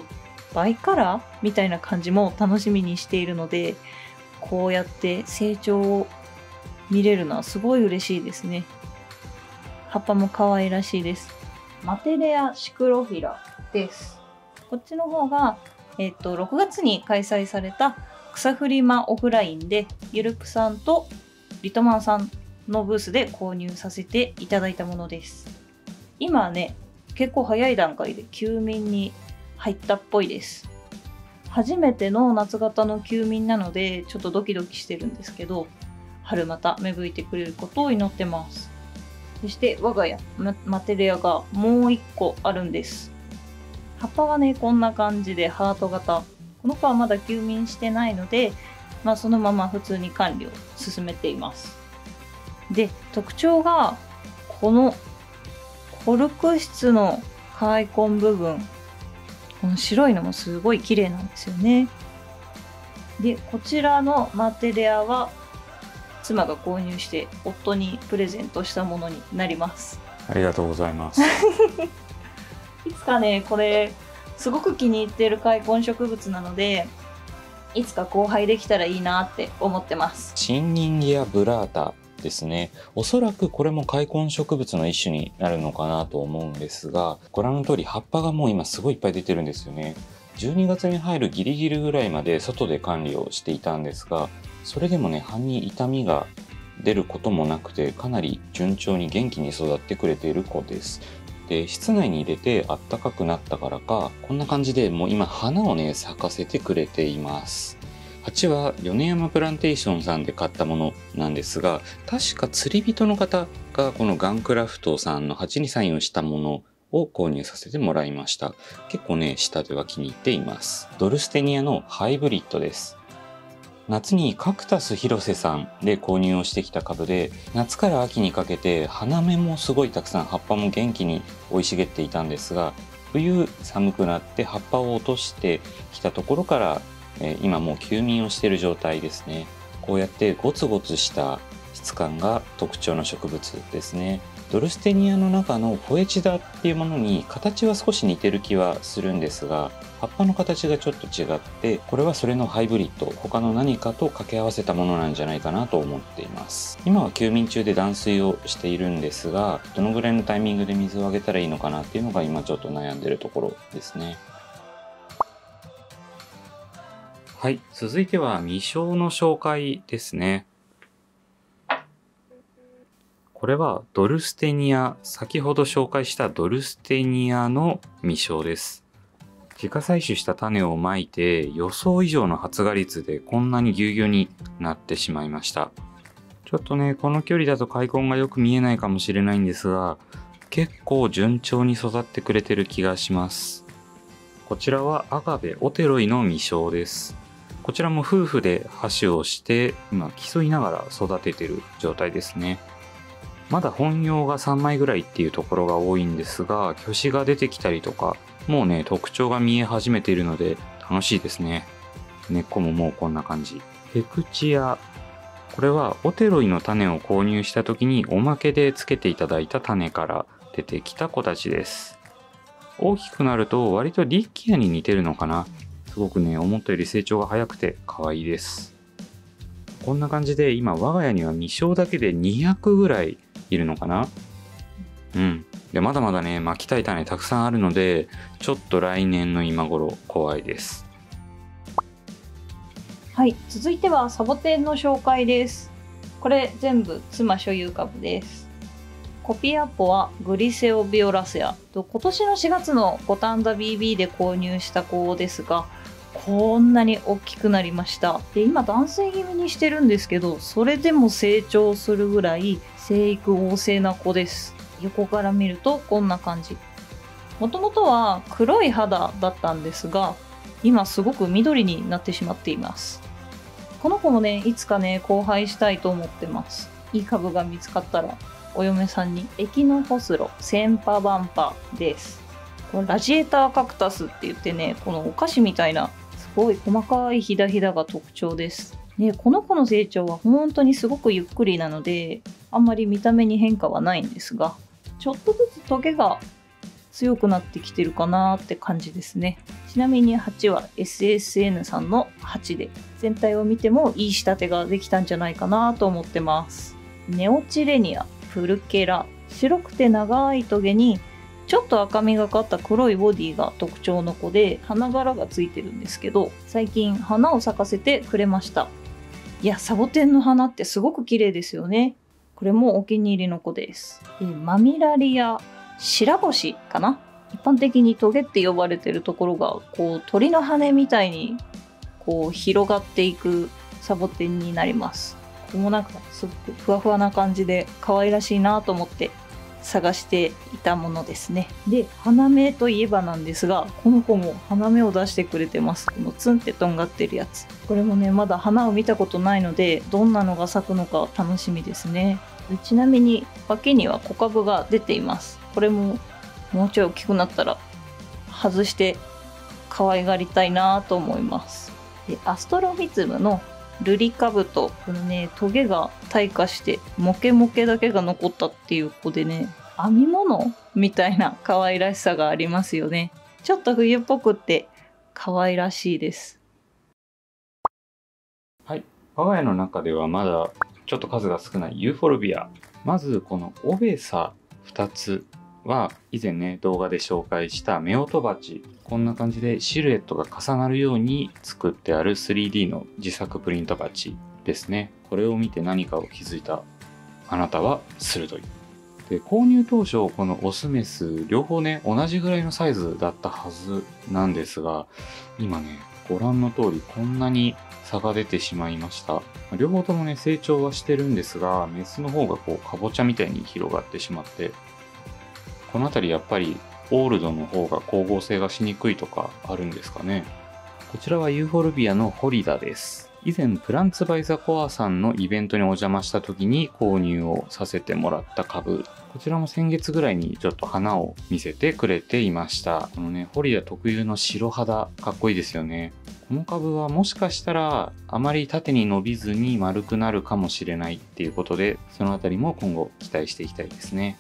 バイカラーみたいな感じも楽しみにしているので、こうやって成長を見れるのはすごい嬉しいですね。葉っぱも可愛らしいです。マテレアシクロフィラです。こっちの方が、6月に開催された草フリマオフラインでゆるぷさんとリトマンさんのブースで購入させていただいたものです。今はね、結構早い段階で休眠に入ったっぽいです。初めての夏型の休眠なのでちょっとドキドキしてるんですけど、春また芽吹いてくれることを祈ってます。そして我が家マテレアがもう1個あるんです。葉っぱはねこんな感じでハート型。この子はまだ休眠してないので、そのまま普通に管理を進めています。で、特徴がこのコルク質の開根部分、この白いのもすごい綺麗なんですよね。で、こちらのマテレアは妻が購入して夫にプレゼントしたものになります。 ありがとうございます。 いつかね、これすごく気に入っている開根植物なので、いつか交配できたらいいなって思ってます。 シンニンギアブラータですね。おそらくこれも開根植物の一種になるのかなと思うんですが、ご覧の通り葉っぱがもう今すごいいっぱい出てるんですよね。12月に入るギリギリぐらいまで外で管理をしていたんですが、それでもね、葉に痛みが出ることもなくて、かなり順調に元気に育ってくれている子です。で、室内に入れてあったかくなったからか、こんな感じでもう今花をね咲かせてくれています。鉢は米山プランテーションさんで買ったものなんですが、確か釣り人の方がこのガンクラフトさんの鉢にサインをしたものを購入させてもらいました。結構ね、下では気に入っています。ドルステニアのハイブリッドです。夏にカクタス広瀬さんで購入をしてきた株で、夏から秋にかけて花芽もすごいたくさん、葉っぱも元気に生い茂っていたんですが、冬寒くなって葉っぱを落としてきたところから今もう休眠をしている状態ですね。こうやってゴツゴツした質感が特徴の植物ですね。ドルステニアの中のフォエチダっていうものに形は少し似てる気はするんですが、葉っぱの形がちょっと違って、これはそれのハイブリッド、他の何かと掛け合わせたものなんじゃないかなと思っています。今は休眠中で断水をしているんですが、どのぐらいのタイミングで水をあげたらいいのかなっていうのが今ちょっと悩んでるところですね。はい、続いては実生の紹介ですね。これはドルステニア、先ほど紹介したドルステニアの実生です。自家採取した種をまいて予想以上の発芽率でこんなにぎゅうぎゅうになってしまいました。ちょっとね、この距離だと開根がよく見えないかもしれないんですが、結構順調に育ってくれてる気がします。こちらはアガベオテロイの実生です。こちらも夫婦で箸をして今競いながら育ててる状態ですね。まだ本葉が3枚ぐらいっていうところが多いんですが、虚子が出てきたりとか、もうね特徴が見え始めているので楽しいですね。根っこももうこんな感じ。ペクチア、これはオテロイの種を購入した時におまけでつけていただいた種から出てきた子たちです。大きくなると割とリッキアに似てるのかな。すごくね思ったより成長が早くて可愛いです。こんな感じで今我が家には実生だけで200ぐらいいるのかな。でまだまだね巻きたい種たくさんあるので、ちょっと来年の今頃怖いです。 はい、続いてはサボテンの紹介です。これ全部妻所有株です。コピアポはグリセオビオラセアと、今年の4月の五反田 BB で購入した子ですが、こんなに大きくなりました。で今断水気味にしてるんですけど、それでも成長するぐらい生育旺盛な子です。横から見るとこんな感じ。もともとは黒い肌だったんですが、今すごく緑になってしまっています。この子もねいつかね交配したいと思ってます。いい株が見つかったらお嫁さんに。エキノフォスロセンパバンパです。このラジエーターカクタスって言ってね、このお菓子みたいなすごい細かいひだひだが特徴です。でこの子の成長は本当にすごくゆっくりなので、あんまり見た目に変化はないんですが、ちょっとずつトゲが強くなってきてるかなって感じですね。ちなみに8は SSN さんの8で、全体を見てもいい仕立てができたんじゃないかなと思ってます。ネオチレニアプルケラ、白くて長いトゲにちょっと赤みがかった黒いボディが特徴の子で、花柄がついてるんですけど、最近花を咲かせてくれました。いや、サボテンの花ってすごく綺麗ですよね。これもお気に入りの子です。マミラリア白星かな。一般的にトゲって呼ばれてるところがこう鳥の羽みたいにこう広がっていくサボテンになります。ここもなんかすごくふわふわな感じで可愛らしいなと思って探していたものですね。で、花芽といえばなんですが、この子も花芽を出してくれてます。このツンってとんがってるやつ。これもね、まだ花を見たことないので、どんなのが咲くのか楽しみですね。ちなみに脇には小株が出ています。これももうちょい大きくなったら外して可愛がりたいなと思います。で、アストロフィズムのルリカブト、このね、トゲが退化してモケモケだけが残ったっていう子でね、編み物みたいな可愛らしさがありますよね。ちょっと冬っぽくって可愛らしいです。 はい、我が家の中ではまだちょっと数が少ないユーフォルビア。まずこのオベサ2つは以前ね、動画で紹介した夫婦鉢。こんな感じでシルエットが重なるように作ってある 3D の自作プリント鉢ですね。これを見て何かを気づいたあなたは鋭い。で、購入当初このオスメス両方ね、同じぐらいのサイズだったはずなんですが、今ね、ご覧の通りこんなに差が出てしまいました。両方ともね、成長はしてるんですが、メスの方がこうかぼちゃみたいに広がってしまって、この辺りやっぱりオールドの方が光合成がしにくいとかあるんですかね。こちらはユーフォルビアのホリダです。以前プランツバイザコアさんのイベントにお邪魔した時に購入をさせてもらった株。こちらも先月ぐらいにちょっと花を見せてくれていました。このね、ホリダ特有の白肌、かっこいいですよね。この株はもしかしたらあまり縦に伸びずに丸くなるかもしれないっていうことで、そのあたりも今後期待していきたいですね。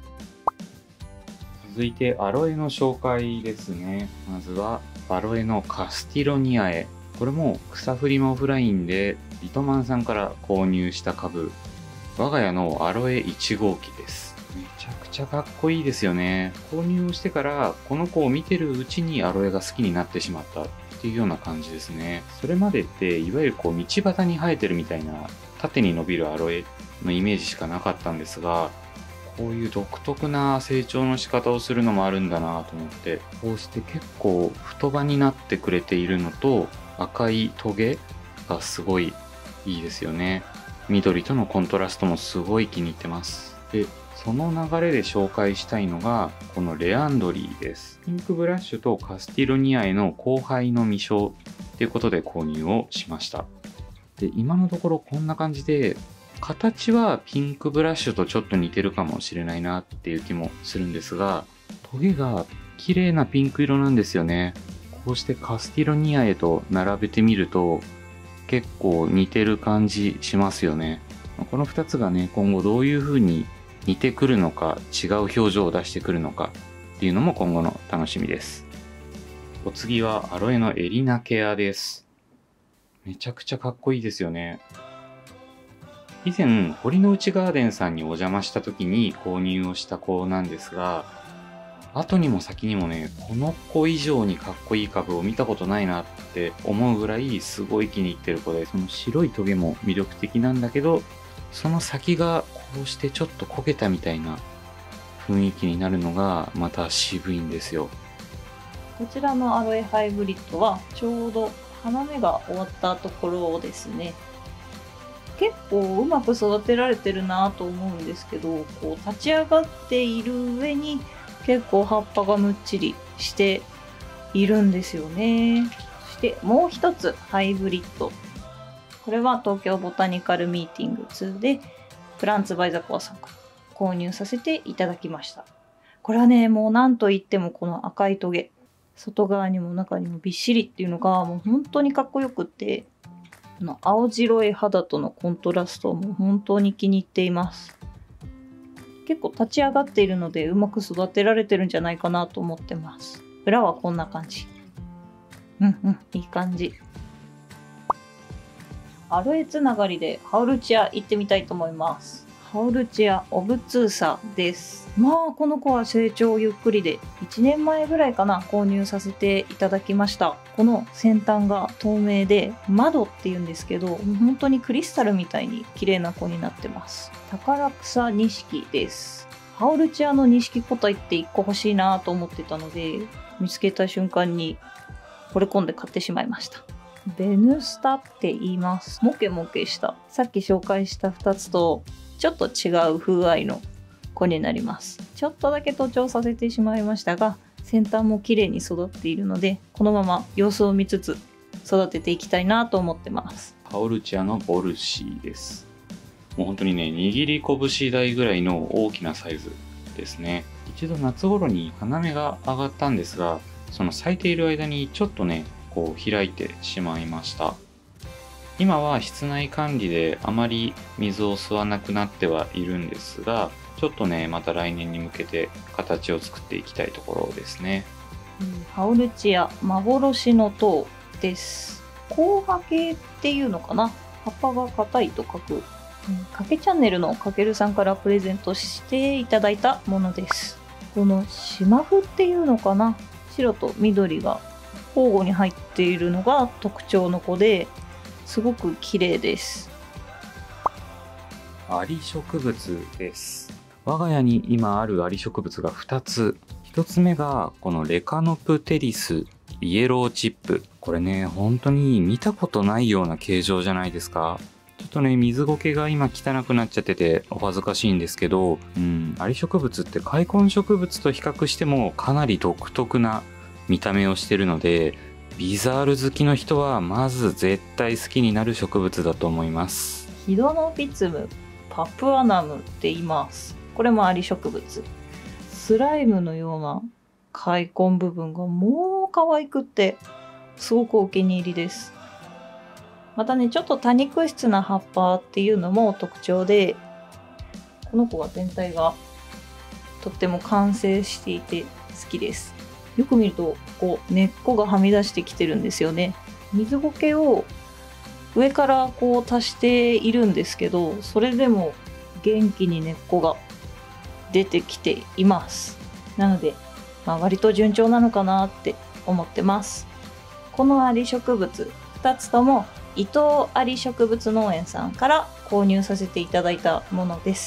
続いてアロエの紹介ですね。まずはアロエのカスティロニアエ。これも草フリマオフラインでリトマンさんから購入した株。我が家のアロエ1号機です。めちゃくちゃかっこいいですよね。購入をしてからこの子を見てるうちにアロエが好きになってしまったっていうような感じですね。それまでっていわゆるこう道端に生えてるみたいな縦に伸びるアロエのイメージしかなかったんですが、こういう独特な成長の仕方をするのもあるんだなと思って、こうして結構太葉になってくれているのと、赤いトゲがすごいいいですよね。緑とのコントラストもすごい気に入ってます。で、その流れで紹介したいのがこのレアンドリーです。ピンクブラッシュとカスティロニアエの交配の実生ということで購入をしました。で、今のところこんな感じで、形はピンクブラッシュとちょっと似てるかもしれないなっていう気もするんですが、トゲが綺麗なピンク色なんですよね。こうしてカスティロニアエと並べてみると結構似てる感じしますよね。この2つがね、今後どういう風に似てくるのか、違う表情を出してくるのかっていうのも今後の楽しみです。お次はアロエのエリナケアです。めちゃくちゃかっこいいですよね。以前堀之内ガーデンさんにお邪魔した時に購入をした子なんですが、後にも先にもね、この子以上にかっこいい株を見たことないなって思うぐらいすごい気に入ってる子で、その白いトゲも魅力的なんだけど、その先がこうしてちょっと焦げたみたいな雰囲気になるのがまた渋いんですよ。 こちらのアロエハイブリッドはちょうど花芽が終わったところですね。結構うまく育てられてるなと思うんですけど、こう立ち上がっている上に結構葉っぱがむっちりしているんですよね。そしてもう一つハイブリッド。これは東京ボタニカルミーティング2でプランツバイザコアさんから購入させていただきました。これはね、もう何と言ってもこの赤いトゲ、外側にも中にもびっしりっていうのがもう本当にかっこよくって、この青白い肌とのコントラストも本当に気に入っています。 結構立ち上がっているのでうまく育てられてるんじゃないかなと思ってます。裏はこんな感じ。いい感じ。アロエつながりでハウルチア行ってみたいと思います。ハウルチアオブツーサです。この子は成長ゆっくりで1年前ぐらいかな購入させていただきました。この先端が透明で窓っていうんですけど、本当にクリスタルみたいに綺麗な子になってます。宝草錦です。ハウルチアの錦個体って1個欲しいなと思ってたので、見つけた瞬間に惚れ込んで買ってしまいました。ベヌスタって言います。モケモケした。さっき紹介した2つとちょっと違う風合いの子になります。ちょっとだけ徒長させてしまいましたが、先端も綺麗に育っているので、このまま様子を見つつ育てていきたいなと思ってます。 ハウルチアのボルシーです。もう本当にね、握り拳大ぐらいの大きなサイズですね。一度夏頃に花芽が上がったんですが、その咲いている間にちょっとね、こう開いてしまいました。今は室内管理であまり水を吸わなくなってはいるんですが、ちょっとね、また来年に向けて形を作っていきたいところですね。 ハウルチア幻の塔です。紅葉系っていうのかな。葉っぱが硬いと書く。かけチャンネルのかけるさんからプレゼントしていただいたものです。この芝生っていうのかな。白と緑が交互に入っているのが特徴の子で、すごく綺麗です。 アリ植物です。我が家に今あるアリ植物が2つ。1つ目がこのレカノプテリスイエローチップ。これね、本当に見たことないような形状じゃないですか。ちょっとね、水苔が今汚くなっちゃっててお恥ずかしいんですけど、アリ植物って塊根植物と比較してもかなり独特な見た目をしてるので、ビザール好きの人はまず絶対好きになる植物だと思います。 ヒドノフィツムパプアナムって言います。これもアリ植物。スライムのような塊根部分がもう可愛くってすごくお気に入りです。またね、ちょっと多肉質な葉っぱっていうのも特徴で、この子は全体がとっても完成していて好きです。よく見るとこう根っこがはみ出してきてるんですよね。水苔を上からこう足しているんですけど、それでも元気に根っこが出てきています。なので、割と順調なのかなって思ってます。このアリ植物2つとも伊藤アリ植物農園さんから購入させていただいたものです。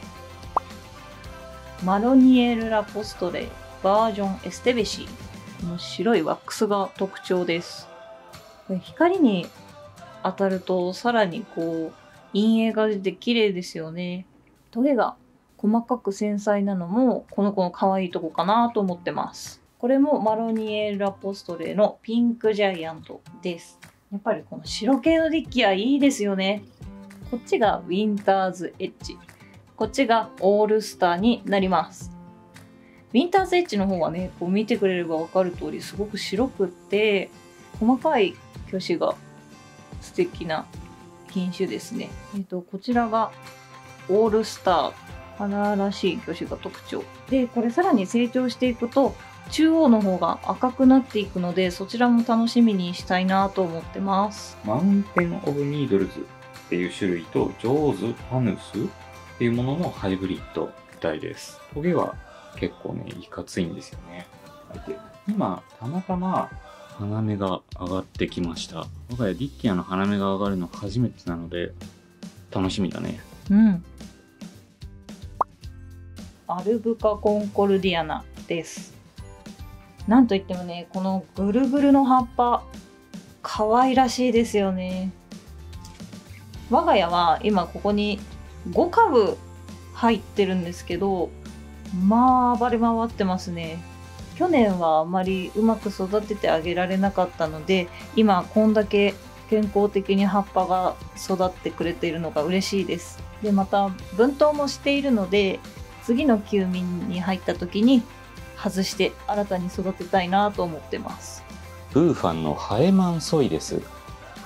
マロニエルラポストレバージョンエステベシー。この白いワックスが特徴です。これ光に当たるとさらにこう陰影が出て綺麗ですよね。トゲが細かく繊細なのもこの子の可愛いとこかなと思ってます。これもマロニエルラポストレのピンクジャイアントです。やっぱりこの白系のディッキはいいですよね。こっちがウィンターズエッジ。こっちがオールスターになります。ウィンターズエッジの方はね、こう見てくれれば分かる通りすごく白くって細かい巨子が素敵な品種ですね。こちらがオールスター。花らしい巨子が特徴で、これさらに成長していくと中央の方が赤くなっていくので、そちらも楽しみにしたいなと思ってます。 マウンテン・オブ・ニードルズっていう種類とジョーズ・パヌスっていうもののハイブリッドみたいです。トゲは結構ね、いかついんですよね。今たまたま花芽が上がってきました。我が家ディッキアの花芽が上がるの初めてなので楽しみだね。 アルブカコンコルディアナです。なんといってもね、このぐるぐるの葉っぱ可愛らしいですよね。我が家は今ここに5株入ってるんですけど、暴れ回ってますね。去年はあまりうまく育ててあげられなかったので、今こんだけ健康的に葉っぱが育ってくれているのが嬉しいです。でまた分頭もしているので、次の休眠に入った時に外して新たに育てたいなと思ってます。 ブーファンのハエマンソイです。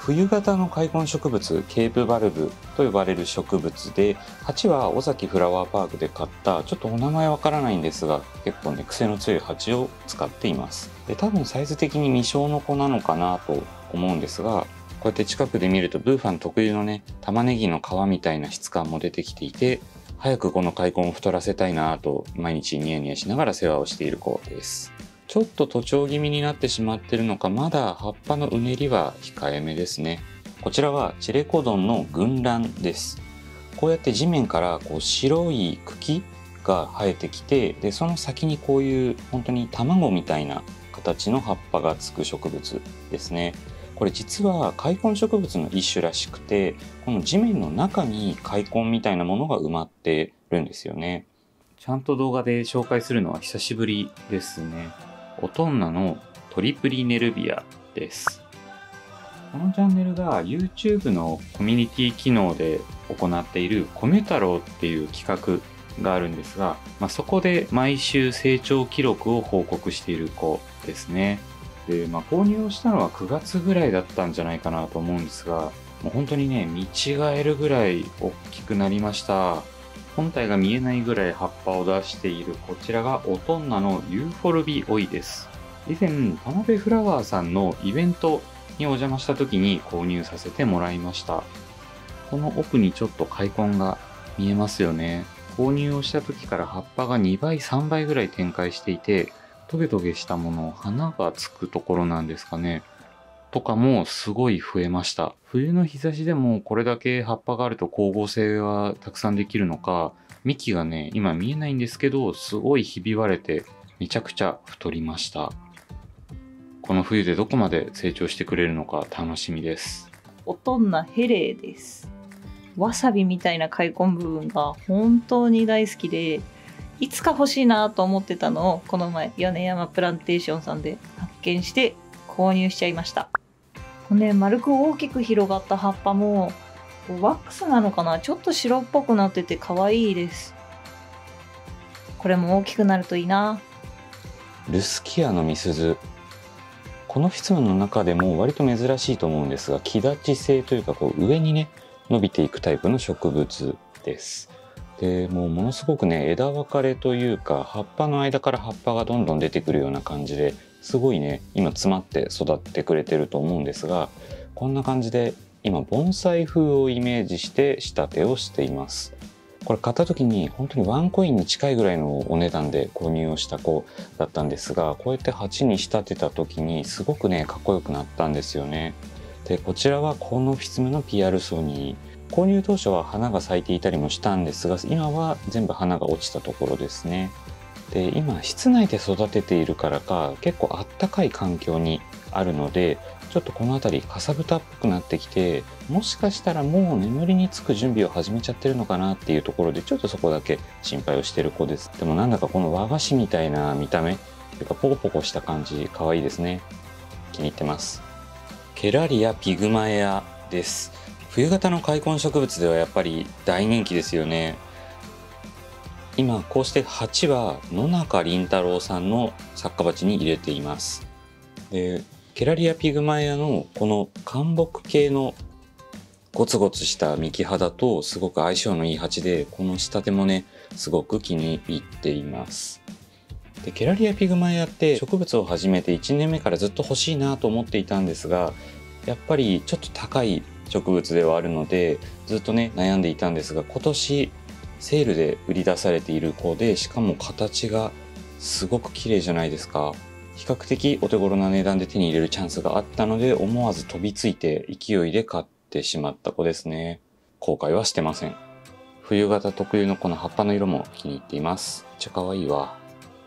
冬型の開墾植物ケープバルブと呼ばれる植物で、鉢は尾崎フラワーパークで買ったちょっとお名前わからないんですが、結構ね癖の強い鉢を使っています。で多分サイズ的に未生の子なのかなと思うんですが、こうやって近くで見るとブーファン特有のね玉ねぎの皮みたいな質感も出てきていて、早くこの開墾を太らせたいなと毎日ニヤニヤしながら世話をしている子です。ちょっと徒長気味になってしまっているのか、まだ葉っぱのうねりは控えめですね。こちらはチレコドンの群卵です。こうやって地面からこう白い茎が生えてきて、でその先にこういう本当に卵みたいな形の葉っぱがつく植物ですね。これ実は開墾植物の一種らしくて、この地面の中に開墾みたいなものが埋まってるんですよね。ちゃんと動画で紹介するのは久しぶりですね。オトンナのトリプリネルビアです。このチャンネルが YouTube のコミュニティ機能で行っているコメ太郎っていう企画があるんですが、そこで毎週成長記録を報告している子ですね。で、購入をしたのは9月ぐらいだったんじゃないかなと思うんですが、もう本当にね、見違えるぐらい大きくなりました。本体が見えないぐらい葉っぱを出しているこちらがオトンナのユーフォルビオイです。以前、田辺フラワーさんのイベントにお邪魔した時に購入させてもらいました。この奥にちょっと開墾が見えますよね。購入をした時から葉っぱが2倍、3倍ぐらい展開していて、トゲトゲしたもの、花がつくところなんですかね。とかもすごい増えました。冬の日差しでもこれだけ葉っぱがあると光合成はたくさんできるのか、幹がね、今見えないんですけど、すごいひび割れてめちゃくちゃ太りました。この冬でどこまで成長してくれるのか楽しみです。 オトンナヘレイです。わさびみたいな開墾部分が本当に大好きで、いつか欲しいなと思ってたのをこの前米山プランテーションさんで発見して購入しちゃいました。丸く大きく広がった葉っぱもワックスなのかな、ちょっと白っぽくなってて可愛いです。これも大きくなるといいな。 ルスキアのミスズ、この質問の中でも割と珍しいと思うんですが、木立ち性というか上にね伸びていくタイプの植物です。でものすごくね枝分かれというか、葉っぱの間から葉っぱがどんどん出てくるような感じで、すごいね今詰まって育ってくれてると思うんですが、こんな感じで今盆栽風をイメージして仕立てをしています。これ買った時に本当にワンコインに近いぐらいのお値段で購入をした子だったんですが、こうやって鉢に仕立てた時にすごくねかっこよくなったんですよね。でこちらはコノフィツムの PR ソニー、購入当初は花が咲いていたりもしたんですが、今は全部花が落ちたところですね。で今室内で育てているからか結構あったかい環境にあるので、ちょっとこの辺りかさぶたっぽくなってきて、もしかしたらもう眠りにつく準備を始めちゃってるのかなっていうところで、ちょっとそこだけ心配をしてる子です。でもなんだかこの和菓子みたいな見た目というかポコポコした感じ可愛いですね。気に入ってます。ケラリアピグマエアです。冬型の開墾植物ではやっぱり大人気ですよね。今こうして鉢は野中麟太郎さんの作家鉢に入れています。でケラリアピグマエアのこの灌木系のゴツゴツした幹肌とすごく相性のいい鉢で、この仕立てもねすごく気に入っています。でケラリアピグマエアって植物を始めて1年目からずっと欲しいなと思っていたんですが、やっぱりちょっと高い植物ではあるのでずっとね悩んでいたんですが、今年セールで売り出されている子で、しかも形がすごく綺麗じゃないですか。比較的お手頃な値段で手に入れるチャンスがあったので、思わず飛びついて勢いで買ってしまった子ですね。後悔はしてません。冬型特有のこの葉っぱの色も気に入っています。めっちゃ可愛いわ。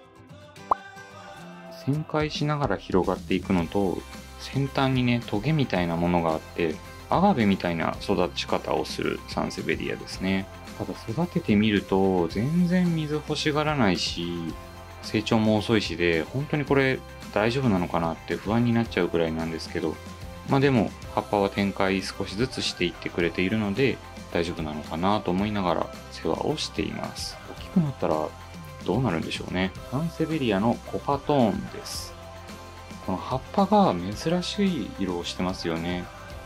旋回しながら広がっていくのと、先端にねトゲみたいなものがあって、アガベみたいな育ち方をするサンセベリアですね。ただ育ててみると全然水欲しがらないし、成長も遅いしで、本当にこれ大丈夫なのかなって不安になっちゃうぐらいなんですけど、でも葉っぱは展開少しずつしていってくれているので大丈夫なのかなと思いながら世話をしています。大きくなったらどうなるんでしょうね。サンセベリアのコパトーンです。この葉っぱが珍しい色をしてますよね。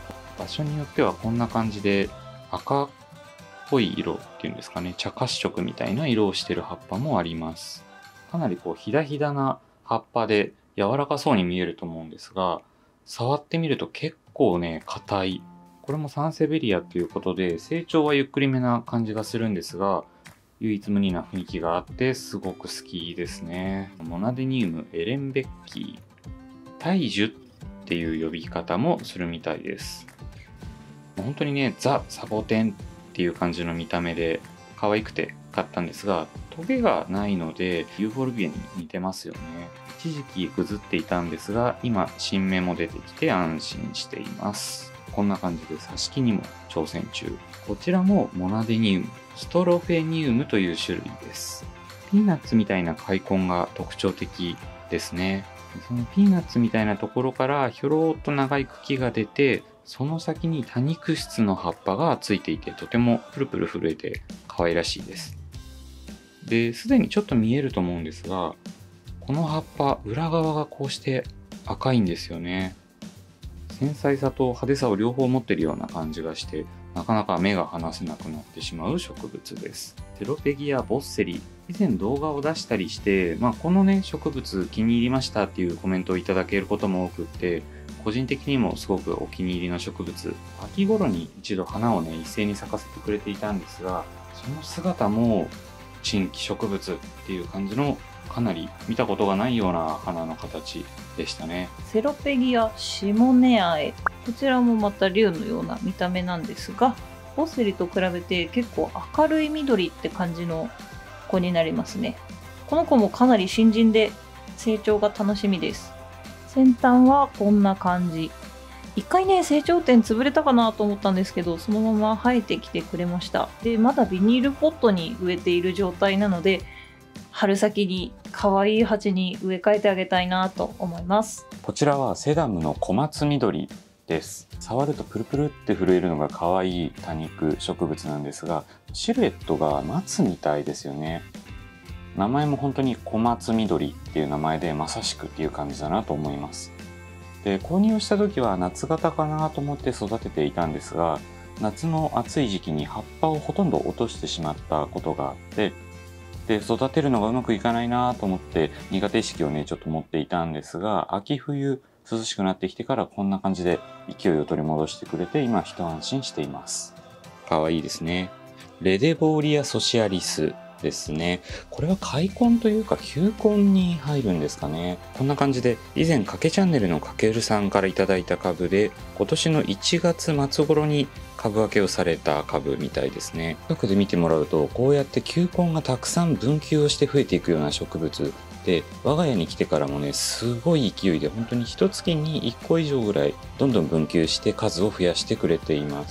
場所によってはこんな感じで赤っぽい色っていうんですかね、茶褐色みたいな色をしてる葉っぱもあります。かなりこうひだひだな葉っぱで柔らかそうに見えると思うんですが、触ってみると結構ね、硬い。これもサンセベリアということで成長はゆっくりめな感じがするんですが、唯一無二な雰囲気があってすごく好きですね。モナデニウムエレンベッキー、大樹っていう呼び方もするみたいです。本当にね、ザ・サボテンっていう感じの見た目で可愛くて買ったんですが、トゲがないのでユーフォルビアに似てますよね。一時期ぐずっていたんですが、今新芽も出てきて安心しています。こんな感じで挿し木にも挑戦中。こちらもモナデニウム、ストロフェニウムという種類です。ピーナッツみたいな開根が特徴的ですね。そのピーナッツみたいなところからひょろーっと長い茎が出て、その先に多肉質の葉っぱがついていて、とてもプルプル震えて可愛らしいです。で、すでにちょっと見えると思うんですが、この葉っぱ裏側がこうして赤いんですよね。繊細さと派手さを両方持っているような感じがして、なかなか目が離せなくなってしまう植物です。セロペギア・ボッセリ、以前動画を出したりして、このね、植物気に入りましたっていうコメントをいただけることも多くって、個人的にもすごくお気に入りの植物、秋頃に一度花をね、一斉に咲かせてくれていたんですが、その姿も新規植物っていう感じの、かなり見たことがないような花の形でしたね。 セロペギア・シモネアエ、こちらもまた竜のような見た目なんですが、ボッセリと比べて結構明るい緑って感じの子になりますね。この子もかなり新人で成長が楽しみです。先端はこんな感じ。一回ね、成長点潰れたかなと思ったんですけど、そのまま生えてきてくれました。で、まだビニールポットに植えている状態なので、春先に可愛い鉢に植え替えてあげたいなと思います。 こちらはセダムの小松緑です。触るとプルプルって震えるのが可愛い多肉植物なんですが、シルエットが松みたいですよね。名前も本当に小松緑っていう名前でまさしくっていう感じだなと思います。で、購入した時は夏型かなと思って育てていたんですが、夏の暑い時期に葉っぱをほとんど落としてしまったことがあって、で、育てるのがうまくいかないなと思って苦手意識をね、ちょっと持っていたんですが、秋冬涼しくなってきてからこんな感じで勢いを取り戻してくれて、今一安心しています。可愛いですね。レデボーリアソシアリスですね。これは開根というか球根に入るんですかね。こんな感じで、以前かけチャンネルのかけるさんからいただいた株で、今年の1月末頃に株分けをされた株みたいですね。近くで見てもらうと、こうやって球根がたくさん分球をして増えていくような植物で、我が家に来てからもね、すごい勢いで本当に一月に1個以上ぐらいどんどん分球して数を増やしてくれています。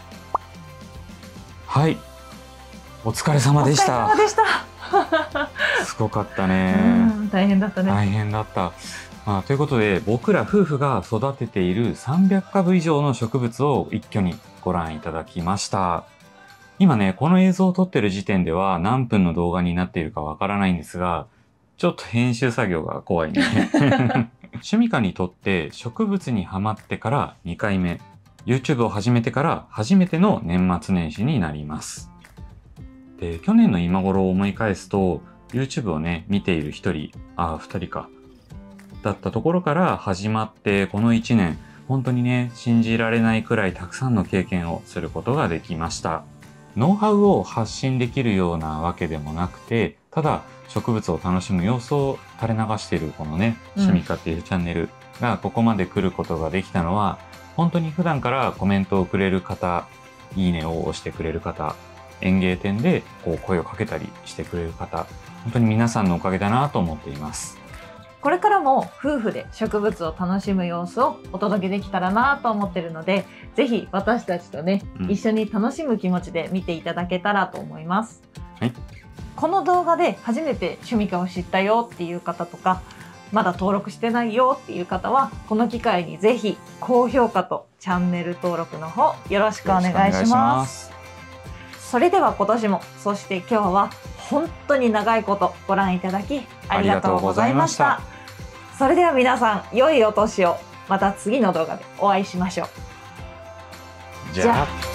はい、お疲れ様でした。 お疲れ様でした。 すごかったね。 大変だったね。 大変だった。ということで、僕ら夫婦が育てている300株以上の植物を一挙にご覧いただきました。今ね、この映像を撮ってる時点では何分の動画になっているかわからないんですが、ちょっと編集作業が怖いね。趣味家にとって植物にハマってから2回目、YouTube を始めてから初めての年末年始になります。で、去年の今頃を思い返すと、YouTube をね、見ている2人か。だったところから始まってこの1年、本当にね、信じられないくらいたくさんの経験をすることができました。ノウハウを発信できるようなわけでもなくて、ただ植物を楽しむ様子を垂れ流しているこのね、趣味家っていうチャンネルがここまで来ることができたのは、本当に普段からコメントをくれる方、いいねを押してくれる方、園芸店でこう声をかけたりしてくれる方、本当に皆さんのおかげだなと思っています。 これからも夫婦で植物を楽しむ様子をお届けできたらなと思ってるので、ぜひ私たちとね、一緒に楽しむ気持ちで見ていただけたらと思います。 はい、 この動画で初めて趣味家を知ったよっていう方とか、まだ登録してないよっていう方は、この機会にぜひ高評価とチャンネル登録の方よろしくお願いします。それでは今年も、そして今日は本当に長いことご覧いただきありがとうございました。それでは皆さん、良いお年を。また次の動画でお会いしましょう。 じゃあ。